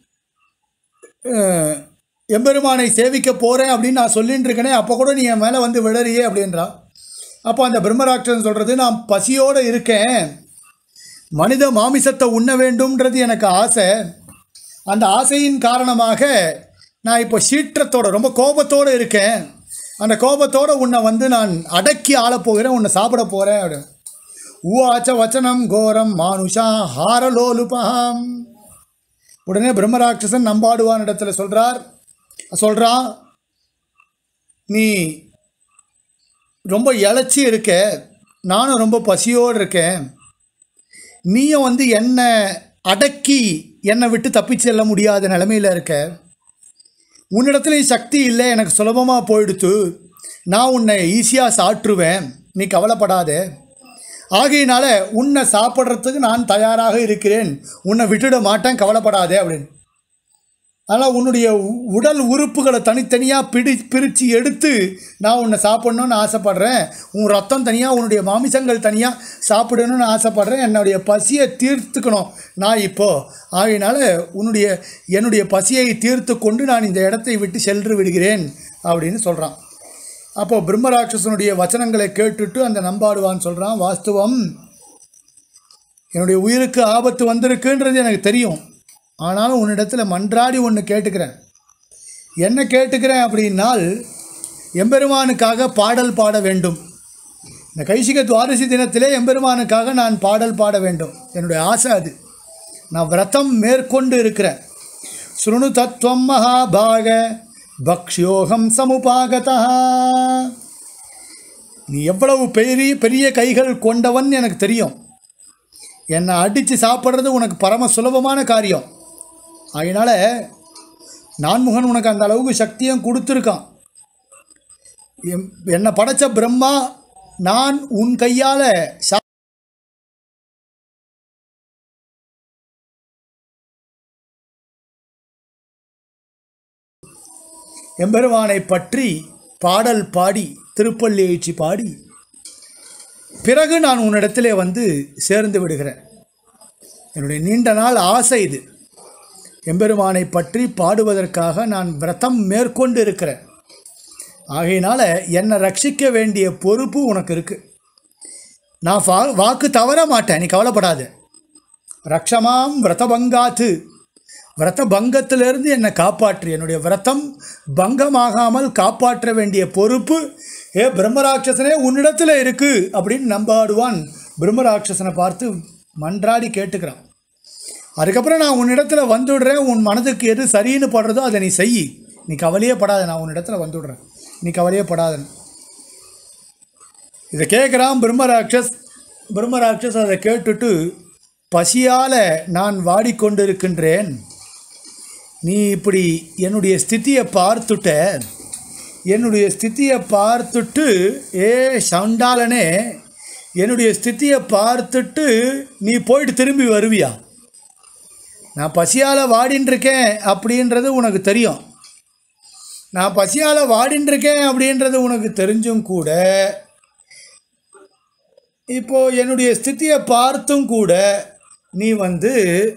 எம்பெருமானை சேவிக்க போகிறேன் அப்படின்னு நான் சொல்லின்னு இருக்கேனே, அப்போ கூட நீ என் மேலே வந்து விழறியே அப்படின்றா. அப்போ அந்த பிரம்மராட்சன் சொல்கிறது, நான் பசியோடு இருக்கேன், மனித மாமிசத்தை உண்ண வேண்டும்ன்றது எனக்கு ஆசை. அந்த ஆசையின் காரணமாக நான் இப்போ சீற்றத்தோடு ரொம்ப கோபத்தோடு இருக்கேன். அந்த கோபத்தோடு உன்னை வந்து நான் அடக்கி ஆளப்போகிறேன், உன்னை சாப்பிட போகிறேன் அப்படி. ஊவாச்ச வச்சனம் கோரம் மானுஷா ஹாரலோலுபம். உடனே பிரம்மராட்சசன் நம்பாடுவான் இடத்துல சொல்கிறார் சொல்கிறான் நீ ரொம்ப இழைச்சி இருக்க, நானும் ரொம்ப பசியோடு இருக்கேன். நீயும் வந்து என்னை அடக்கி என்னை விட்டு தப்பிச்சு செல்ல முடியாத நிலைமையில் இருக்க. உன்னிடத்துலையும் சக்தி இல்லை, எனக்கு சுலபமாக போயிடுத்து, நான் உன்னை ஈஸியாக சாற்றுவேன், நீ கவலைப்படாத. ஆகையினால உன்னை சாப்பிட்றதுக்கு நான் தயாராக இருக்கிறேன், உன்னை விட்டுட மாட்டேன், கவலைப்படாதே அப்படின்னு. ஆனால் உன்னுடைய உடல் உறுப்புகளை தனித்தனியாக பிடி பிரித்து எடுத்து நான் உன்னை சாப்பிட்ணுன்னு ஆசைப்பட்றேன். உன் ரத்தம் தனியாக, உன்னுடைய மாமிசங்கள் தனியாக சாப்பிடணும்னு ஆசைப்பட்றேன். என்னுடைய பசியை தீர்த்துக்கணும் நான் இப்போது. ஆகையினால உன்னுடைய என்னுடைய பசியை தீர்த்து கொண்டு நான் இந்த இடத்தை விட்டு சென்று விடுகிறேன் அப்படின்னு சொல்கிறான். அப்போது பிரம்மராட்சசனுடைய வச்சனங்களை கேட்டுட்டு அந்த நம்பாடுவான் சொல்கிறான், வாஸ்தவம் என்னுடைய உயிருக்கு ஆபத்து வந்திருக்குன்றது எனக்கு தெரியும். ஆனாலும் உன்னிடத்தில் மன்றாடி ஒன்று கேட்டுக்கிறேன். என்ன கேட்டுக்கிறேன் அப்படின்னால், எம்பெருமானுக்காக பாடல் பாட வேண்டும். இந்த கைசிக துவாதசி தினத்திலே எம்பெருமானுக்காக நான் பாடல் பாட வேண்டும். என்னுடைய ஆசை அது. நான் விரதம் மேற்கொண்டு இருக்கிறேன். ஸ்ருணு தத்துவம் மகாபாக பக்ஷ்யோகம் சமுபாகதா. நீ எவ்வளவு பெரிய பெரிய கைகள் கொண்டவன் எனக்கு தெரியும். என்னை அடித்து சாப்பிட்றது உனக்கு பரம சுலபமான காரியம். அதனால் நான்முகன் உனக்கு அந்த அளவுக்கு சக்தியும் கொடுத்துருக்கான். எம் என்னை படைத்த பிரம்மா நான் உன் கையால் சா எம்பெருமானை பற்றி பாடல் பாடி திருப்பள்ளி எழுச்சி பாடி பிறகு நான் உன்னிடத்திலே வந்து சேர்ந்து விடுகிறேன். என்னுடைய நீண்ட நாள் ஆசை இது. எம்பெருமானை பற்றி பாடுவதற்காக நான் விரதம் மேற்கொண்டு இருக்கிறேன். ஆகையினால் என்னை ரட்சிக்க வேண்டிய பொறுப்பு உனக்கு இருக்குது. நான் வா வாக்கு தவற மாட்டேன், நீ கவலைப்படாத. ரக்ஷமாம் விரதபங்காத்து, விரத பங்கத்திலிருந்து என்னை காப்பாற்று. என்னுடைய விரதம் பங்கமாகாமல் காப்பாற்ற வேண்டிய பொறுப்பு ஏ பிரம்மராட்சசனே உன்னிடத்தில் இருக்குது அப்படின்னு நம்பாடுவான் பிரம்மராட்சசனை பார்த்து மன்றாடி கேட்டுக்கிறான். அதுக்கப்புறம் நான் உன்னிடத்தில் வந்துவிடுறேன். உன் மனதுக்கு எது சரின்னு படுறதோ அதை நீ செய். நீ கவலையே படாத, நான் உன்னிடத்தில் வந்துவிடுறேன், நீ கவலையே படாதன். இதை கேட்குறான் பிரம்மராட்சஸ். பிரம்மராட்சஸ் அதை கேட்டுட்டு, பசியால் நான் வாடிக்கொண்டிருக்கின்றேன், நீ இப்படி என்னுடைய ஸ்திதியை பார்த்துட்ட, என்னுடைய ஸ்திதியை பார்த்துட்டு ஏ சண்டாலனே, என்னுடைய ஸ்திதியை பார்த்துட்டு நீ போயிட்டு திரும்பி வருவியா? நான் பசியால் வாடின்றிருக்கேன் அப்படின்றது உனக்கு தெரியும். நான் பசியால் வாடின்றிருக்கேன் அப்படின்றது உனக்கு தெரிஞ்சும் கூட இப்போது என்னுடைய ஸ்திதியை பார்த்தும் கூட நீ வந்து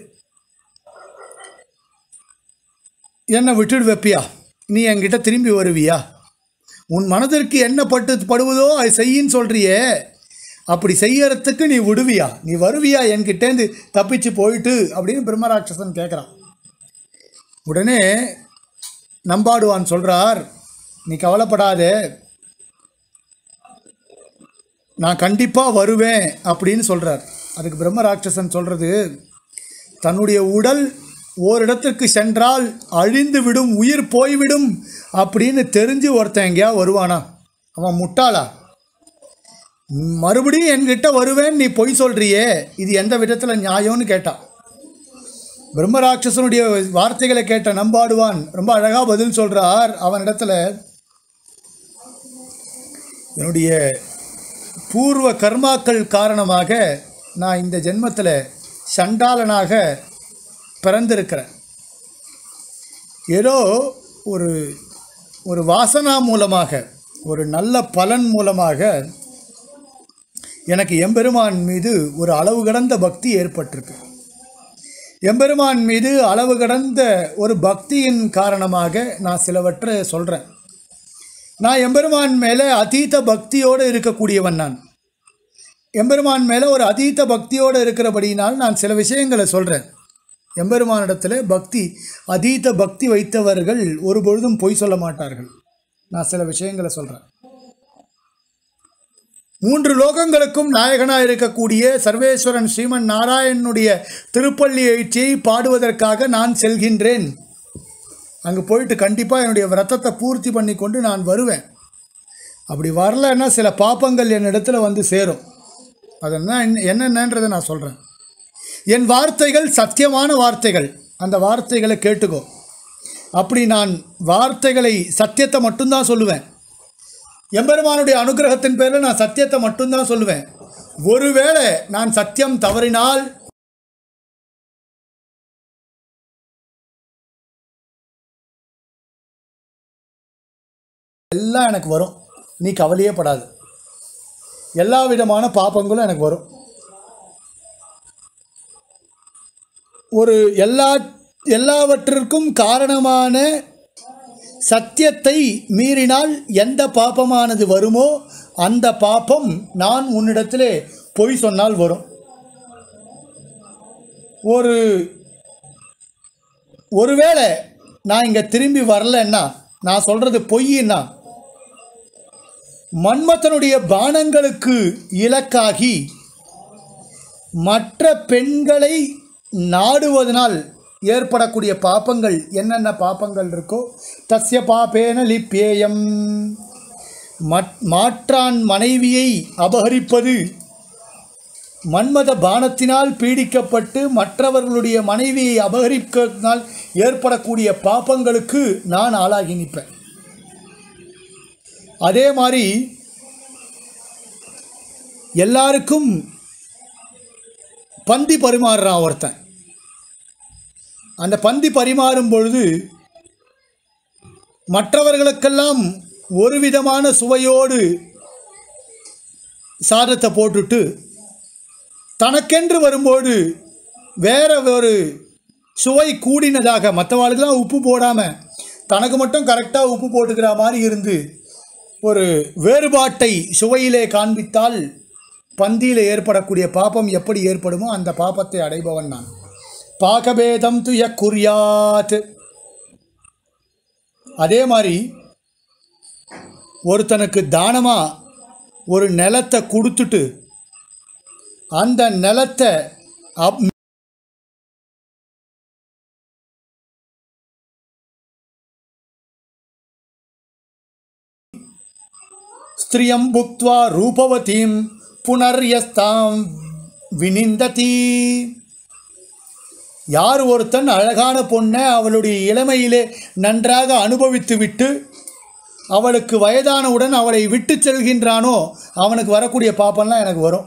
என்னை விட்டுடு வைப்பியா? நீ என்கிட்ட திரும்பி வருவியா? உன் மனதிற்கு என்ன பட்டு படுவதோ அது செய்யின்னு சொல்கிறியே, அப்படி செய்யறதுக்கு நீ விடுவியா? நீ வருவியா என்கிட்டேருந்து தப்பிச்சு போயிட்டு அப்படின்னு பிரம்மராட்சசன் கேட்குறான். உடனே நம்பாடுவான் சொல்கிறார், நீ கவலைப்படாதே, நான் கண்டிப்பாக வருவேன் அப்படின்னு சொல்கிறார். அதுக்கு பிரம்மராட்சசன் சொல்கிறது, தன்னுடைய உடல் ஓரிடத்திற்கு சென்றால் அழிந்து விடும், உயிர் போய்விடும் அப்படின்னு தெரிஞ்சு ஒருத்தன் எங்கேயா வருவானா? அவன் முட்டாளா? மறுபடியும் என்கிட்ட வருவேன் நீ பொய் சொல்கிறியே, இது எந்த விதத்தில் நியாயம்னு கேட்டான். பிரம்மராட்சசனுடைய வார்த்தைகளை கேட்ட நம்பாடுவான் ரொம்ப அழகாக பதில் சொல்கிறார். அவனிடத்தில், என்னுடைய பூர்வ கர்மாக்கள் காரணமாக நான் இந்த ஜென்மத்தில் சண்டாளனாக பிறந்திருக்கிறேன். ஏதோ ஒரு ஒரு வாசனா மூலமாக, ஒரு நல்ல பலன் மூலமாக எனக்கு எம்பெருமான் மீது ஒரு அளவு கடந்த பக்தி ஏற்பட்டிருக்கு. எம்பெருமான் மீது அளவு கடந்த ஒரு பக்தியின் காரணமாக நான் சிலவற்றை சொல்கிறேன். நான் எம்பெருமான் மேலே அதீத பக்தியோடு இருக்கக்கூடியவன். நான் எம்பெருமான் மேலே ஒரு அதீத பக்தியோடு இருக்கிறபடியினால் நான் சில விஷயங்களை சொல்கிறேன். எம்பெருமானிடத்தில் பக்தி, அதீத பக்தி வைத்தவர்கள் ஒரு பொழுதும் பொய் சொல்ல மாட்டார்கள். நான் சில விஷயங்களை சொல்கிறேன். மூன்று லோகங்களுக்கும் நாயகனாக இருக்கக்கூடிய சர்வேஸ்வரன் ஸ்ரீமன் நாராயணனுடைய திருப்பள்ளி எழுச்சியை பாடுவதற்காக நான் செல்கின்றேன். அங்கே போயிட்டு கண்டிப்பாக என்னுடைய விரதத்தை பூர்த்தி பண்ணி கொண்டு நான் வருவேன். அப்படி வரலைன்னா சில பாப்பங்கள் என்னிடத்தில் வந்து சேரும். அதெல்லாம் என்னென்னன்றதை நான் சொல்கிறேன். என் வார்த்தைகள் சத்தியமான வார்த்தைகள், அந்த வார்த்தைகளை கேட்டுக்கோ. அப்படி நான் வார்த்தைகளை சத்தியத்தை மட்டும்தான் சொல்லுவேன். எம்பெருமானுடைய அனுகிரகத்தின் பேரில் நான் சத்தியத்தை மட்டும்தான் சொல்லுவேன். ஒருவேளை நான் சத்தியம் தவறினால் எல்லாம் எனக்கு வரும், நீ கவலையே படாது. எல்லா விதமான பாபங்களும் எனக்கு வரும். ஒரு எல்லா எல்லாவற்றிற்கும் காரணமான சத்தியத்தை மீறினால் எந்த பாபமானது வருமோ அந்த பாபம் நான் உன்னிடத்திலே பொய் சொன்னால் வரும். ஒரு ஒருவேளை நான் இங்கே திரும்பி வரலன்னா, நான் சொல்கிறது பொய்னா, மன்மதனுடைய பானங்களுக்கு இலக்காகி மற்ற பெண்களை நாடுவதனால் ஏற்படக்கூடிய பாப்பங்கள் என்னென்ன பாப்பங்கள் இருக்கோ தஸ்ய பாப்பேன லிப்யேயம். மாற்றான் மனைவியை அபகரிப்பது, மன்மத பானத்தினால் பீடிக்கப்பட்டு மற்றவர்களுடைய மனைவியை அபகரிப்பதனால் ஏற்படக்கூடிய பாப்பங்களுக்கு நான் ஆளாகி நிற்பேன். அதே மாதிரி எல்லாருக்கும் பந்தி பரிமாறுறான் ஒருத்தன். அந்த பந்தி பரிமாறும் பொழுது மற்றவர்களுக்கெல்லாம் ஒரு விதமான சுவையோடு சாதத்தை போட்டுட்டு தனக்கென்று வரும்போது வேற ஒரு சுவை கூடினதாக, மற்றவாளுக்கெல்லாம் உப்பு போடாமல் தனக்கு மட்டும் கரெக்டாக உப்பு போட்டுக்கிற மாதிரி இருந்து ஒரு வேறுபாட்டை சுவையிலே காண்பித்தால் பந்தியில் ஏற்படக்கூடிய பாப்பம் எப்படி ஏற்படுமோ அந்த பாப்பத்தை அடைபவன் நான். பாகபேதம் துய குறியாத். அதே மாதிரி ஒருத்தனுக்கு தானமாக ஒரு நிலத்தை கொடுத்துட்டு அந்த நிலத்தை அப் ஸ்திரியம் புக்த்வா ரூபவதீம் புனர்யஸ்தாம் வினிந்ததி. யார் ஒருத்தன் அழகான பொண்ணை அவளுடைய இளமையிலே நன்றாக அனுபவித்து விட்டு அவளுக்கு வயதானவுடன் அவளை விட்டு செல்கின்றானோ அவனுக்கு வரக்கூடிய பாப்பம்லாம் எனக்கு வரும்.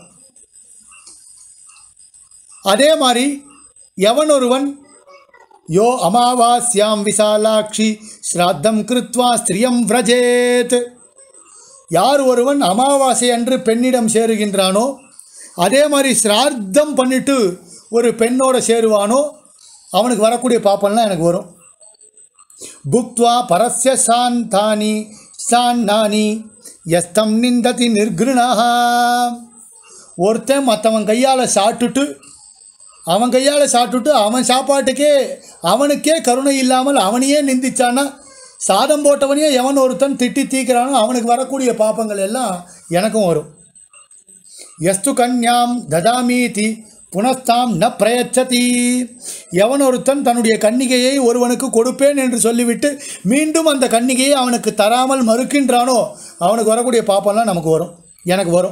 அதே மாதிரி எவன் ஒருவன் யோ அமாவாஸ்யாம் விசாலாட்சி ஸ்ராத்தம் கிருத்வா ஸ்திரியம் விரஜேத், யார் ஒருவன் அமாவாசை அன்று பெண்ணிடம் சேருகின்றானோ அதே மாதிரி ஸ்ராத்தம் பண்ணிட்டு ஒரு பெண்ணோட சேருவானோ அவனுக்கு வரக்கூடிய பாப்பம்லாம் எனக்கு வரும். புக்த்வா பரஸ்ய சாந்தானி சான்னானி யஸ்தம் நிந்ததி நிர்கிருணாக. ஒருத்தன் மற்றவன் கையால் சாப்பிட்டுட்டு அவன் கையால் சாப்பிட்டுட்டு அவன் சாப்பாட்டுக்கே அவனுக்கே கருணை இல்லாமல் அவனையே நிந்திச்சான்னா, சாதம் போட்டவனையே எவன் ஒருத்தன் திட்டி தீக்கிறானோ அவனுக்கு வரக்கூடிய பாப்பங்கள் எல்லாம் எனக்கும் வரும். எஸ்து கன்யாம் ததாமீதி புனஸ்தாம் ந பிரயச்சதி. எவன் ஒருத்தன் தன்னுடைய கன்னிகையை ஒருவனுக்கு கொடுப்பேன் என்று சொல்லிவிட்டு மீண்டும் அந்த கன்னிகையை அவனுக்கு தராமல் மறுக்கின்றானோ அவனுக்கு வரக்கூடிய பாப்பம்லாம் நமக்கு வரும், எனக்கு வரும்.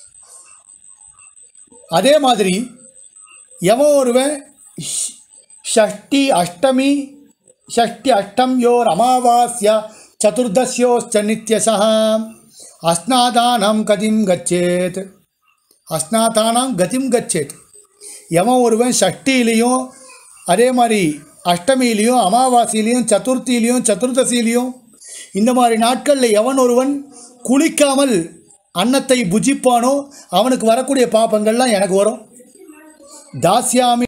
அதே மாதிரி எவன் ஒருவன் ஷஷ்டி அஷ்டமி ஷஷ்டி அஷ்டம்யோர் அமாவாஸ்யா சதுர்தஸ்யோஸ்ச நித்யசஹ அஸ்நாதானம் கதிம் கச்சேத். அஸ்நாதானாம் கதிம் கச்சேத். எவன் ஒருவன் ஷஷ்டியிலையும் அதே மாதிரி அஷ்டமியிலையும் அமாவாசையிலையும் சதுர்த்தியிலையும் சதுர்தசியிலையும் இந்த மாதிரி நாட்களில் எவன் ஒருவன் குளிக்காமல் அன்னத்தை புஜிப்பானோ அவனுக்கு வரக்கூடிய பாப்பங்கள்லாம் எனக்கு வரும். தாஸ்யாமி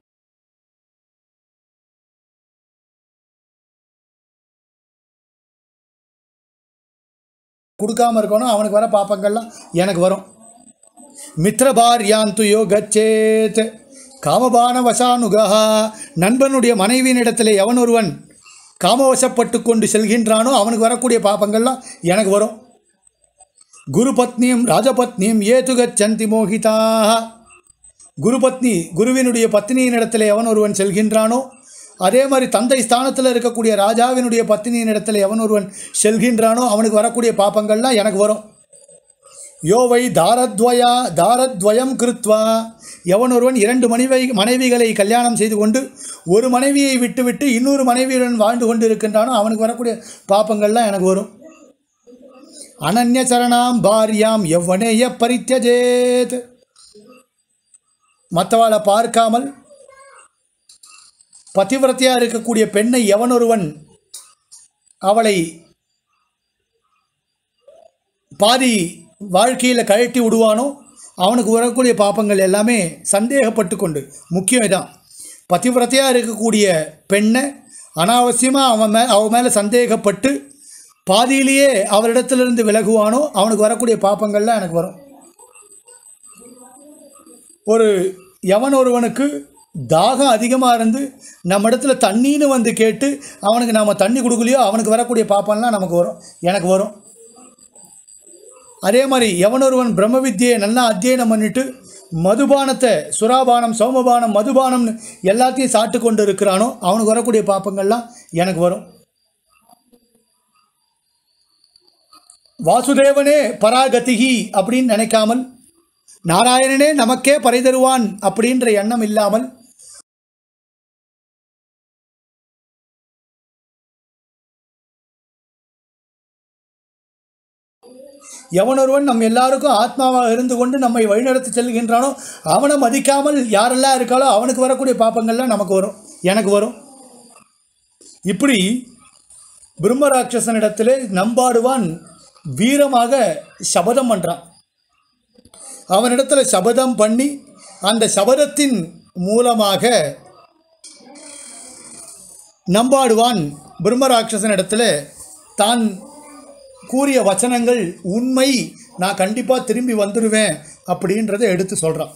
கொடுக்காமல் இருக்கணும் அவனுக்கு வர பாப்பங்கள்லாம் எனக்கு வரும். மித்ரபாரியாந்து யோகச்சேத் காமபான வசானுகா. நண்பனுடைய மனைவியினிடத்தில் எவன் ஒருவன் காமவசப்பட்டு கொண்டு செல்கின்றானோ அவனுக்கு வரக்கூடிய பாப்பங்கள்லாம் எனக்கு வரும். குரு பத்னியும் ராஜபத்னியும் ஏது கச்சந்தி மோகிதாக. குரு பத்னி குருவினுடைய பத்னியின் இடத்துல எவன் ஒருவன் செல்கின்றானோ அதே மாதிரி தந்தை ஸ்தானத்தில் இருக்கக்கூடிய ராஜாவினுடைய பத்னியின் இடத்துல எவன் ஒருவன் செல்கின்றானோ அவனுக்கு வரக்கூடிய பாப்பங்கள்லாம் எனக்கு வரும். யோவை தாரத்வயா தாரத்வயம் கிருத்வா. எவன் ஒருவன் இரண்டு மனைவி மனைவிகளை கல்யாணம் செய்து கொண்டு ஒரு மனைவியை விட்டுவிட்டு இன்னொரு மனைவியுடன் வாழ்ந்து கொண்டு இருக்கின்றானோ அவனுக்கு வரக்கூடிய பாப்பங்கள்லாம் எனக்கு வரும். அனன்ய சரணாம் பாரியாம் எவ்வனேய பரித்யஜேத். மற்றவாளை பார்க்காமல் பதிவிரத்தையாக இருக்கக்கூடிய பெண்ணை எவனொருவன் அவளை பாதி வாழ்க்கையில் கழட்டி விடுவானோ அவனுக்கு வரக்கூடிய பாப்பங்கள் எல்லாமே சந்தேகப்பட்டு கொண்டு, முக்கியம் இதான், பதிவிரத்தையாக இருக்கக்கூடிய பெண்ணை அனாவசியமாக அவன் மே அவன் மேலே சந்தேகப்பட்டு பாதியிலேயே அவரிடத்திலிருந்து விலகுவானோ அவனுக்கு வரக்கூடிய பாப்பங்கள்லாம் எனக்கு வரும். ஒரு எவன் ஒருவனுக்கு தாகம் அதிகமாக இருந்து நம்ம இடத்துல தண்ணின்னு வந்து கேட்டு அவனுக்கு நாம் தண்ணி கொடுக்கலையோ அவனுக்கு வரக்கூடிய பாப்பம்லாம் நமக்கு வரும், எனக்கு வரும். அதே மாதிரி எவனொருவன் பிரம்ம வித்தியை நல்லா அத்தியனம் பண்ணிட்டு மதுபானத்தை சுறாபானம் சோமபானம் மதுபானம்னு எல்லாத்தையும் சாப்பிட்டு கொண்டு இருக்கிறானோ அவனுக்கு வரக்கூடிய பாப்பங்கள்லாம் எனக்கு வரும். வாசுதேவனே பராகதிகி அப்படின்னு நினைக்காமல், நாராயணனே நமக்கே பறை தருவான் அப்படின்ற எண்ணம் இல்லாமல், எவனொருவன் நம் எல்லாருக்கும் ஆத்மாவாக இருந்து கொண்டு நம்மை வழிநடத்தி செல்கின்றானோ அவனை மதிக்காமல் யாரெல்லாம் இருக்காளோ அவனுக்கு வரக்கூடிய பாப்பங்கள்லாம் நமக்கு வரும், எனக்கு வரும். இப்படி பிரம்மராட்சசனிடத்திலே நம்பாடுவான் வீரமாக சபதம் பண்ணுறான். அவனிடத்தில் சபதம் பண்ணி அந்த சபதத்தின் மூலமாக நம்பாடுவான் பிரம்மராட்சசனிடத்தில் தான் கூறிய வச்சனங்கள் உண்மை, நான் கண்டிப்பாக திரும்பி வந்துடுவேன் அப்படின்றத எடுத்து சொல்கிறான்.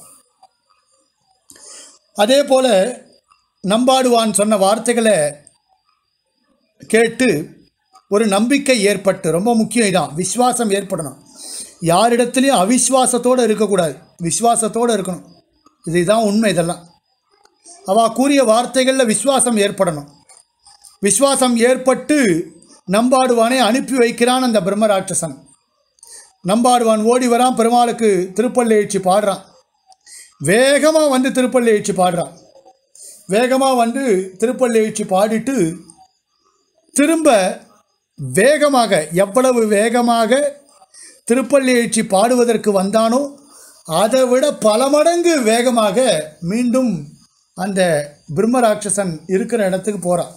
அதே போல் நம்பாடுவான் சொன்ன வார்த்தைகளை கேட்டு ஒரு நம்பிக்கை ஏற்பட்டு, ரொம்ப முக்கியம் இதான், விஸ்வாசம் ஏற்படணும். யாரிடத்துலையும் அவிஸ்வாசத்தோடு இருக்கக்கூடாது, விஸ்வாசத்தோடு இருக்கணும். இதுதான் உண்மை. இதெல்லாம் அவள் கூறிய வார்த்தைகளில் விஸ்வாசம் ஏற்படணும். விஸ்வாசம் ஏற்பட்டு நம்பாடுவானை அனுப்பி வைக்கிறான் அந்த பிரம்மராட்சசன். நம்பாடுவான் ஓடி வரான், பெருமாளுக்கு திருப்பள்ளி எழுச்சி பாடுறான். வேகமாக வந்து திருப்பள்ளி எழுச்சி பாடுறான். வேகமாக வந்து திருப்பள்ளி எழுச்சி பாடிட்டு திரும்ப வேகமாக, எவ்வளவு வேகமாக திருப்பள்ளி எழுச்சி பாடுவதற்கு வந்தானோ அதை விட பல மடங்கு வேகமாக மீண்டும் அந்த பிரம்மராட்சசன் இருக்கிற இடத்துக்கு போகிறான்.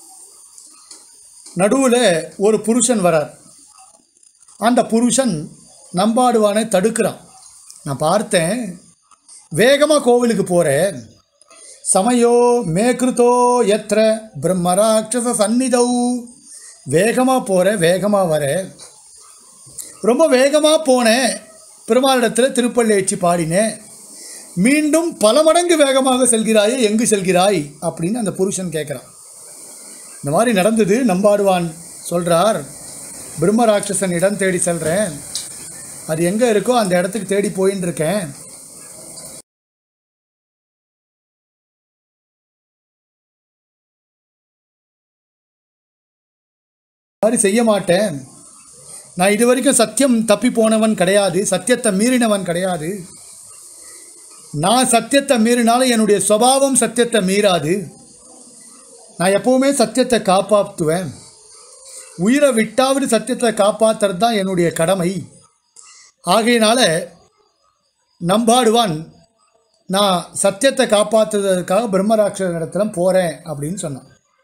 நடுவில் ஒரு புருஷன் வரார். அந்த புருஷன் நம்பாடுவானை தடுக்கிறான். நான் பார்த்தேன், வேகமாக கோவிலுக்கு போகிறேன். சமயோ மேக்ருதோ எத்திர பிரம்மராட்சச சந்நிதௌ. வேகமாக போகிறேன், வேகமாக வரேன், ரொம்ப வேகமாக போனேன், பெருமாளிடத்தில் திருப்பள்ளி எழுச்சி பாடினேன், மீண்டும் பல மடங்கு வேகமாக செல்கிறாயே, எங்கு செல்கிறாய் அப்படின்னு அந்த புருஷன் கேட்குறான். இந்த மாதிரி நடந்தது. நம்பாடுவான் சொல்கிறார், பிரம்மராட்சசன் இடம் தேடி செல்கிறேன், அது எங்கே இருக்கோ அந்த இடத்துக்கு தேடி போயின்னு இருக்கேன். மாதிரி செய்ய மாட்டேன். நான் இது வரைக்கும் சத்தியம் தப்பி போனவன் கிடையாது, சத்தியத்தை மீறினவன் கிடையாது. நான் சத்தியத்தை மீறினாலும் என்னுடைய சுபாவம் சத்தியத்தை மீறாது. நான் எப்போவுமே சத்தியத்தை காப்பாற்றுவேன். உயிரை விட்டாவது சத்தியத்தை காப்பாற்றுறது தான் என்னுடைய கடமை. ஆகையினால நம்பாடுவான் நான் சத்தியத்தை காப்பாற்றுறதுக்காக பிரம்மராட்சசன் இடத்துல போகிறேன் அப்படின்னு சொன்னான்.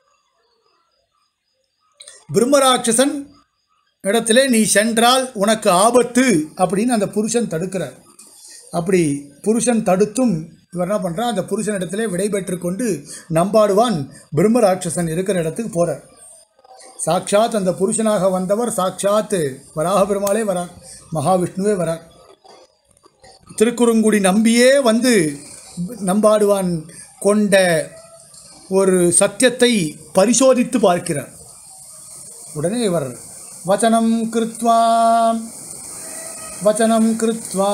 பிரம்மராட்சசன் இடத்துல நீ சென்றால் உனக்கு ஆபத்து அப்படின்னு அந்த புருஷன் தடுக்கிறார். அப்படி புருஷன் தடுத்தும் இவர் என்ன பண்ணுறான், அந்த புருஷன் இடத்துல விடைபெற்று கொண்டு நம்பாடுவான் பிரம்மராட்சசன் இருக்கிற இடத்துக்கு போகிறார். சாட்சாத் அந்த புருஷனாக வந்தவர் சாட்சாத் வராக பெருமாளே வரார், மகாவிஷ்ணுவே வரார். திருக்குறுங்குடி நம்பியே வந்து நம்பாடுவான் கொண்ட ஒரு சத்தியத்தை பரிசோதித்து பார்க்கிறார். உடனே இவர் வச்சனம் கிருத்வா வச்சனம் கிருத்வா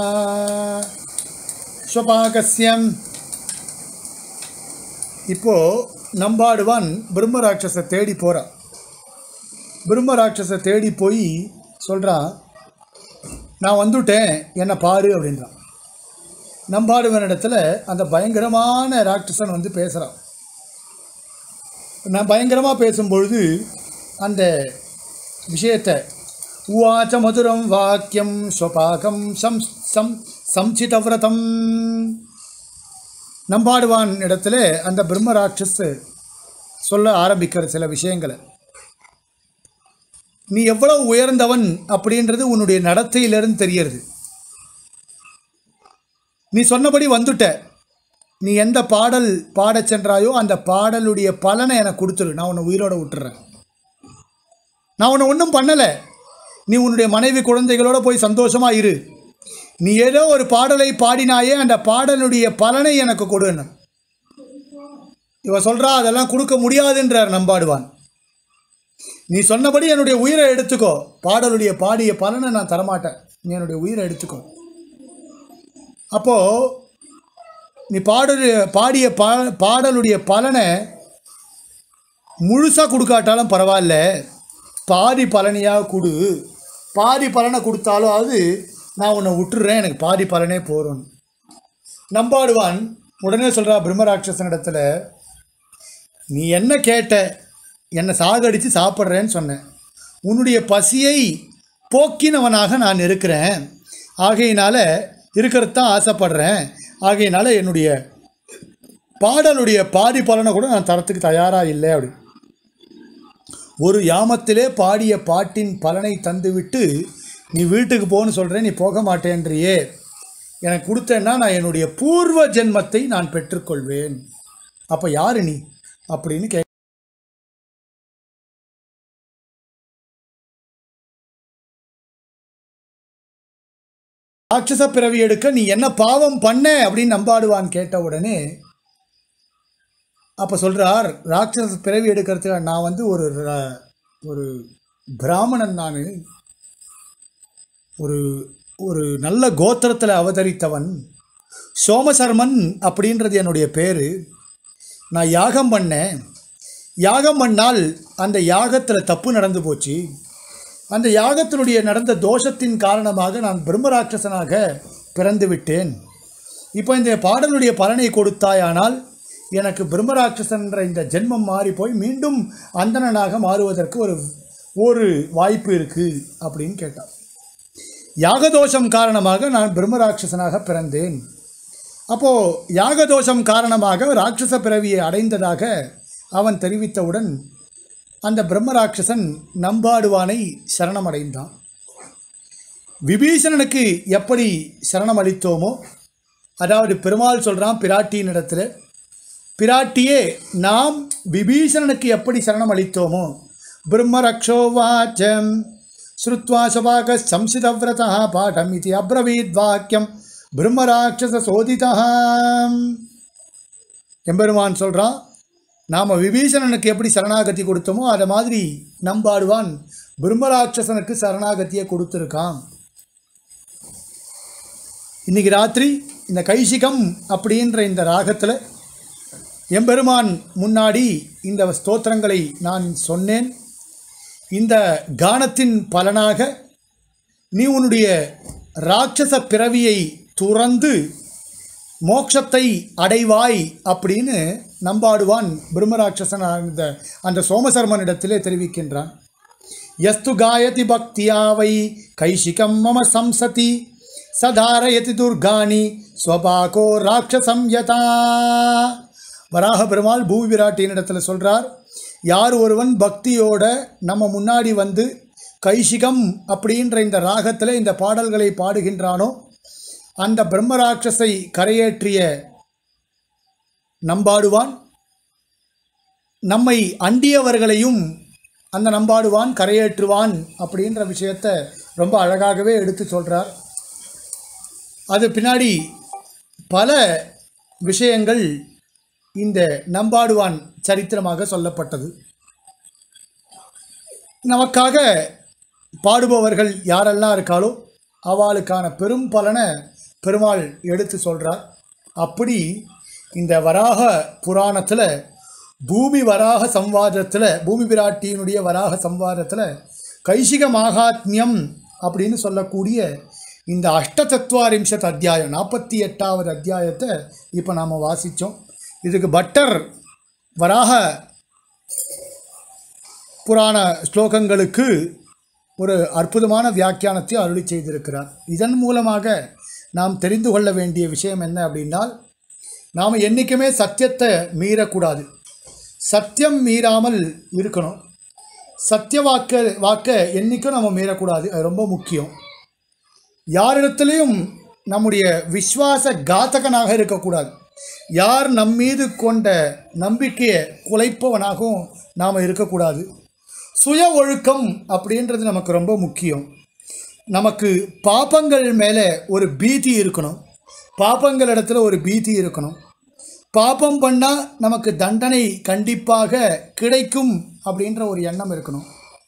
ஸ்வபாகஸ்யம். இப்போது நம்பாடுவான் பிரம்மராட்சசை தேடி போகிறான். பிரம்மராட்சசை தேடி போய் சொல்கிறான், நான் வந்துட்டேன், என்னை பாரு அப்படின்றான். நம்பாடுவன் இடத்துல அந்த பயங்கரமான ராட்சசன் வந்து பேசுகிறான். நான் பயங்கரமாக பேசும்பொழுது அந்த விஷயத்தை உவாச்ச மதுரம் வாக்கியம் ஸ்வபாகம் சம் சம் சம்சிதவிரதம். நம்பாடுவான் இடத்துல அந்த பிரம்மராட்சஸ் சொல்ல ஆரம்பிக்கிற சில விஷயங்களை, நீ எவ்வளவு உயர்ந்தவன் அப்படின்றது உன்னுடைய நடத்தையிலிருந்து தெரியறது. நீ சொன்னபடி வந்துட்ட, நீ எந்த பாடல் பாடச் சென்றாயோ அந்த பாடலுடைய பலனை எனக்கு கொடுத்துரு, நான் உன்னை உயிரோடு விட்டுறேன். நான் உன்னை ஒன்றும் பண்ணலை, நீ உன்னுடைய மனைவி குழந்தைகளோடு போய் சந்தோஷமாக இரு. நீ ஏதோ ஒரு பாடலை பாடினாயே, அந்த பாடலுடைய பலனை எனக்கு கொடுன்னு இவ சொல்கிறா. அதெல்லாம் கொடுக்க முடியாதுன்றார் நம்பாடுவான். நீ சொன்னபடி என்னுடைய உயிரை எடுத்துக்கோ, பாடலுடைய பாடிய பலனை நான் தரமாட்டேன், நீ என்னுடைய உயிரை எடுத்துக்கோ. அப்போது நீ பாடல் பாடிய பா பாடலுடைய பலனை முழுசாக கொடுக்காட்டாலும் பரவாயில்ல, பாதி பலனையாக கொடு. பாதி பலனை கொடுத்தாலும் அது நான் உன்னை விட்டுறேன், எனக்கு பாதி பலனே போகிறோம். நம்பாடுவான் உடனே சொல்கிறா பிரம்மராட்சசனிடத்தில், நீ என்ன கேட்ட, என்னை சாகடித்து சாப்பிட்றேன்னு சொன்னேன், உன்னுடைய பசியை போக்கினவனாக நான் இருக்கிறேன், ஆகையினால இருக்கிறது தான் ஆசைப்படுறேன், ஆகையினால என்னுடைய பாடலுடைய பாதி பலனை கூட நான் தரத்துக்கு தயாராக இல்லை. அப்படி ஒரு யாமத்திலே பாடிய பாட்டின் பலனை தந்துவிட்டு நீ வீட்டுக்கு போன்னு சொல்கிறேன், நீ போக மாட்டேன்றியே, எனக்கு கொடுத்தேன்னா நான் என்னுடைய பூர்வ ஜென்மத்தை நான் பெற்றுக்கொள்வேன். அப்போ யாரு நீ அப்படின்னு கே ராட்சச பிறவி எடுக்க நீ என்ன பாவம் பண்ண அப்படின்னு நம்பாடுவான் கேட்ட உடனே அப்போ சொல்கிறார், ராட்சச பிறவி எடுக்கிறதுக்கு நான் வந்து ஒரு ஒரு பிராமணன், நான் ஒரு ஒரு நல்ல கோத்திரத்தில் அவதரித்தவன், சோமசர்மன் அப்படின்றது என்னுடைய பேர். நான் யாகம் பண்ணேன், யாகம் பண்ணால் அந்த யாகத்தில் தப்பு நடந்து போச்சு, அந்த யாகத்தினுடைய நடந்த தோஷத்தின் காரணமாக நான் பிரம்மராட்சசனாக பிறந்து விட்டேன். இப்போ இந்த பாடலுடைய பலனை கொடுத்தாயானால் எனக்கு பிரம்மராட்சசன்ற இந்த ஜென்மம் மாறி போய் மீண்டும் அந்தணனாக மாறுவதற்கு ஒரு ஒரு வாய்ப்பு இருக்குது அப்படின்னு கேட்டான். யாகதோஷம் காரணமாக நான் பிரம்மராட்சசனாக பிறந்தேன். அப்போது யாகதோஷம் காரணமாக ராட்சச பிறவியை அடைந்ததாக அவன் தெரிவித்தவுடன் அந்த பிரம்மராட்சசன் நம்பாடுவானை சரணமடைந்தான். விபீஷணனுக்கு எப்படி சரணம் அளித்தோமோ, அதாவது பெருமாள் சொல்கிறான் பிராட்டியின் இடத்துல, பிராட்டியே நாம் விபீஷணனுக்கு எப்படி சரணம் அளித்தோமோ, பிரம்மரக்ஷோவாச்சம் ஸ்ருத்வா சபாக சம்சிதவ்ரதா பாடம் இது அப்ரவீத் வாக்கியம் பிரம்மராட்சச சோதிதா. எம்பெருமான் சொல்கிறான், நாம் விபீஷணனுக்கு எப்படி சரணாகதி கொடுத்தோமோ அதை மாதிரி நம்பாடுவான் பிரம்மராட்சசனுக்கு சரணாகதியை கொடுத்துருக்கான். இன்றைக்கி ராத்திரி இந்த கைசிகம் அப்படின்ற இந்த ராகத்தில் எம்பெருமான் முன்னாடி இந்த ஸ்தோத்திரங்களை நான் சொன்னேன். இந்த கானத்தின் பலனாக நீ உன்னுடைய ராட்சச பிறவியை துறந்து மோட்சத்தை அடைவாய் அப்படின்னு நம்பாடுவான் பிரம்மராட்சசன் அந்த அந்த சோமசர்மனிடத்திலே தெரிவிக்கின்றான். யஸ்து காயதி பக்தியாவை கைசிகம் மம சம்சதி சதாரயதி துர்காணி ஸ்வபாகோ ராட்சசம் யதா. வராக பெருமாள் பூமி விராட்டியின் இடத்துல சொல்கிறார், யார் ஒருவன் பக்தியோட நம்ம முன்னாடி வந்து கைசிகம் அப்படின்ற இந்த ராகத்தில் இந்த பாடல்களை பாடுகின்றானோ அந்த பிரம்மராட்சஸை கரையேற்றிய நம்பாடுவான் நம்மை அண்டியவர்களையும் அந்த நம்பாடுவான் கரையேற்றுவான் அப்படின்ற விஷயத்தை ரொம்ப அழகாகவே எடுத்து சொல்கிறார். அது பின்னாடி பல விஷயங்கள் இந்த நம்பாடுவான் சரித்திரமாக சொல்லப்பட்டது. நமக்காக பாடுபவர்கள் யாரெல்லாம் இருக்காளோ அவளுக்கான பெரும் பலனை பெருமாள் எடுத்து சொல்கிறார். அப்படி இந்த வராக புராணத்தில் பூமி வராக சம்வாதத்தில் பூமி பிராட்டியினுடைய வராக சம்வாதத்தில் கைசிக மாகாத்மியம் அப்படின்னு சொல்லக்கூடிய இந்த அஷ்டதத்வாரிம்சத் அத்தியாயம் நாற்பத்தி எட்டாவது அத்தியாயத்தை இப்போ நாம் வாசித்தோம். இதுக்கு பட்டர் வராக புராண ஸ்லோகங்களுக்கு ஒரு அற்புதமான வியாக்கியானத்தை அருளி செய்திருக்கிறார். இதன் மூலமாக நாம் தெரிந்து கொள்ள வேண்டிய விஷயம் என்ன அப்படின்னால், நாம் என்றைக்குமே சத்தியத்தை மீறக்கூடாது, சத்தியம் மீறாமல் இருக்கணும். சத்திய வாக்க வாக்க என்றைக்கும் நம்ம மீறக்கூடாது, அது ரொம்ப முக்கியம். யாரிடத்துலையும் நம்முடைய விஸ்வாச காத்தகனாக இருக்கக்கூடாது. யார் நம்மீது கொண்ட நம்பிக்கையை குலைப்பவனாகவும் நாம் இருக்கக்கூடாது. சுய ஒழுக்கம் அப்படின்றது நமக்கு ரொம்ப முக்கியம். நமக்கு பாப்பங்கள் மேலே ஒரு பீதி இருக்கணும், பாப்பங்கள் இடத்துல ஒரு பீதி இருக்கணும். பாப்பம் பண்ணால் நமக்கு தண்டனை கண்டிப்பாக கிடைக்கும் அப்படின்ற ஒரு எண்ணம் இருக்கணும்.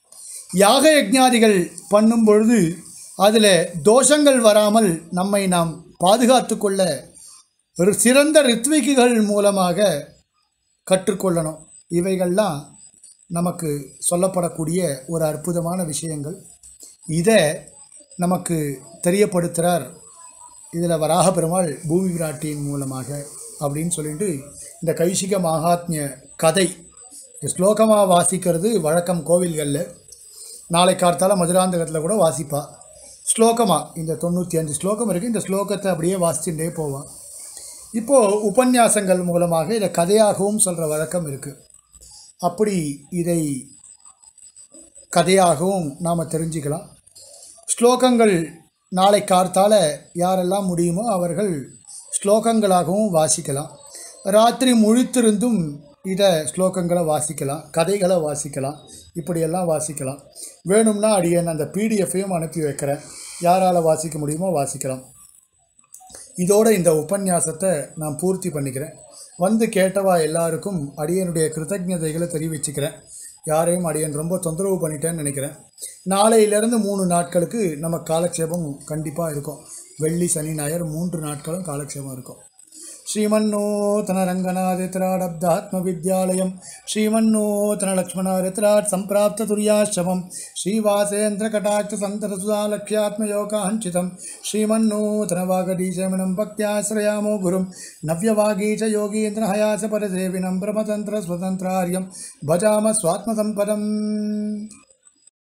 யாக யஜ்ஞாதிகள் பண்ணும் பொழுது அதில் தோஷங்கள் வராமல் நம்மை நாம் பாதுகாத்து கொள்ள ஒரு சிறந்த ரித்விக்குகள் மூலமாக கற்றுக்கொள்ளணும். இவைகள்லாம் நமக்கு சொல்லப்படக்கூடிய ஒரு அற்புதமான விஷயங்கள். இதை நமக்கு தெரியப்படுத்துகிறார் இதில் வராக பெருமாள் பூமி விராட்டியின் மூலமாக அப்படின்னு சொல்லிட்டு இந்த கைசிக மகாத்மிய கதை ஸ்லோகமாக வாசிக்கிறது வழக்கம் கோவில்களில். நாளை கார்த்தால மதுராந்தகத்தில் கூட வாசிப்பா ஸ்லோகமாக. இந்த தொண்ணூற்றி அஞ்சு ஸ்லோகம் இருக்குது. இந்த ஸ்லோகத்தை அப்படியே வாசிச்சுட்டே போவான். இப்போது உபன்யாசங்கள் மூலமாக இதை கதையாகவும் சொல்கிற வழக்கம் இருக்குது. அப்படி இதை கதையாகவும் நாம் தெரிஞ்சுக்கலாம். ஸ்லோகங்கள் நாளை கார்த்தால யாரெல்லாம் முடியுமோ அவர்கள் ஸ்லோகங்களாகவும் வாசிக்கலாம். ராத்திரி முழித்திருந்தும் இதை ஸ்லோகங்களை வாசிக்கலாம், கதைகளை வாசிக்கலாம், இப்படியெல்லாம் வாசிக்கலாம். வேணும்னா அடியேன் அந்த பிடிஎஃப்பையும் அனுப்பி வைக்கிறேன். யாரால் வாசிக்க முடியுமோ வாசிக்கலாம். இதோடு இந்த உபன்யாசத்தை நான் பூர்த்தி பண்ணிக்கிறேன். வந்து கேட்டவா எல்லாருக்கும் அடியனுடைய கிருத்தஜதைகளை தெரிவிச்சுக்கிறேன். யாரையும் அடியன் ரொம்ப தொந்தரவு பண்ணிட்டேன்னு நினைக்கிறேன். நாளையிலேருந்து மூணு நாட்களுக்கு நம்ம காலக்ஷேபம் கண்டிப்பாக இருக்கும். வெள்ளி சனி ஞாயிறு மூன்று நாட்களும் காலக்ஷேபம் இருக்கும். श्रीमन्नूतन रंगनादित्राडब्धात्म विद्यालयं श्रीमन्नूतन लक्ष्मणादित्राट संप्राप्त तुर्याश्रमं श्रीवासेन्द्र कटाक्ष संतरसुधालक्ष्यात्मयोगाहंचितं श्रीमन्नूतन वागीशमिनं भक्त्याश्रयामो गुरुं नव्यवागीच योगीन्द्र हयास परसेविनं ब्रह्मतंत्र स्वतंत्रार्यं भजाम स्वात्मसंपदम्।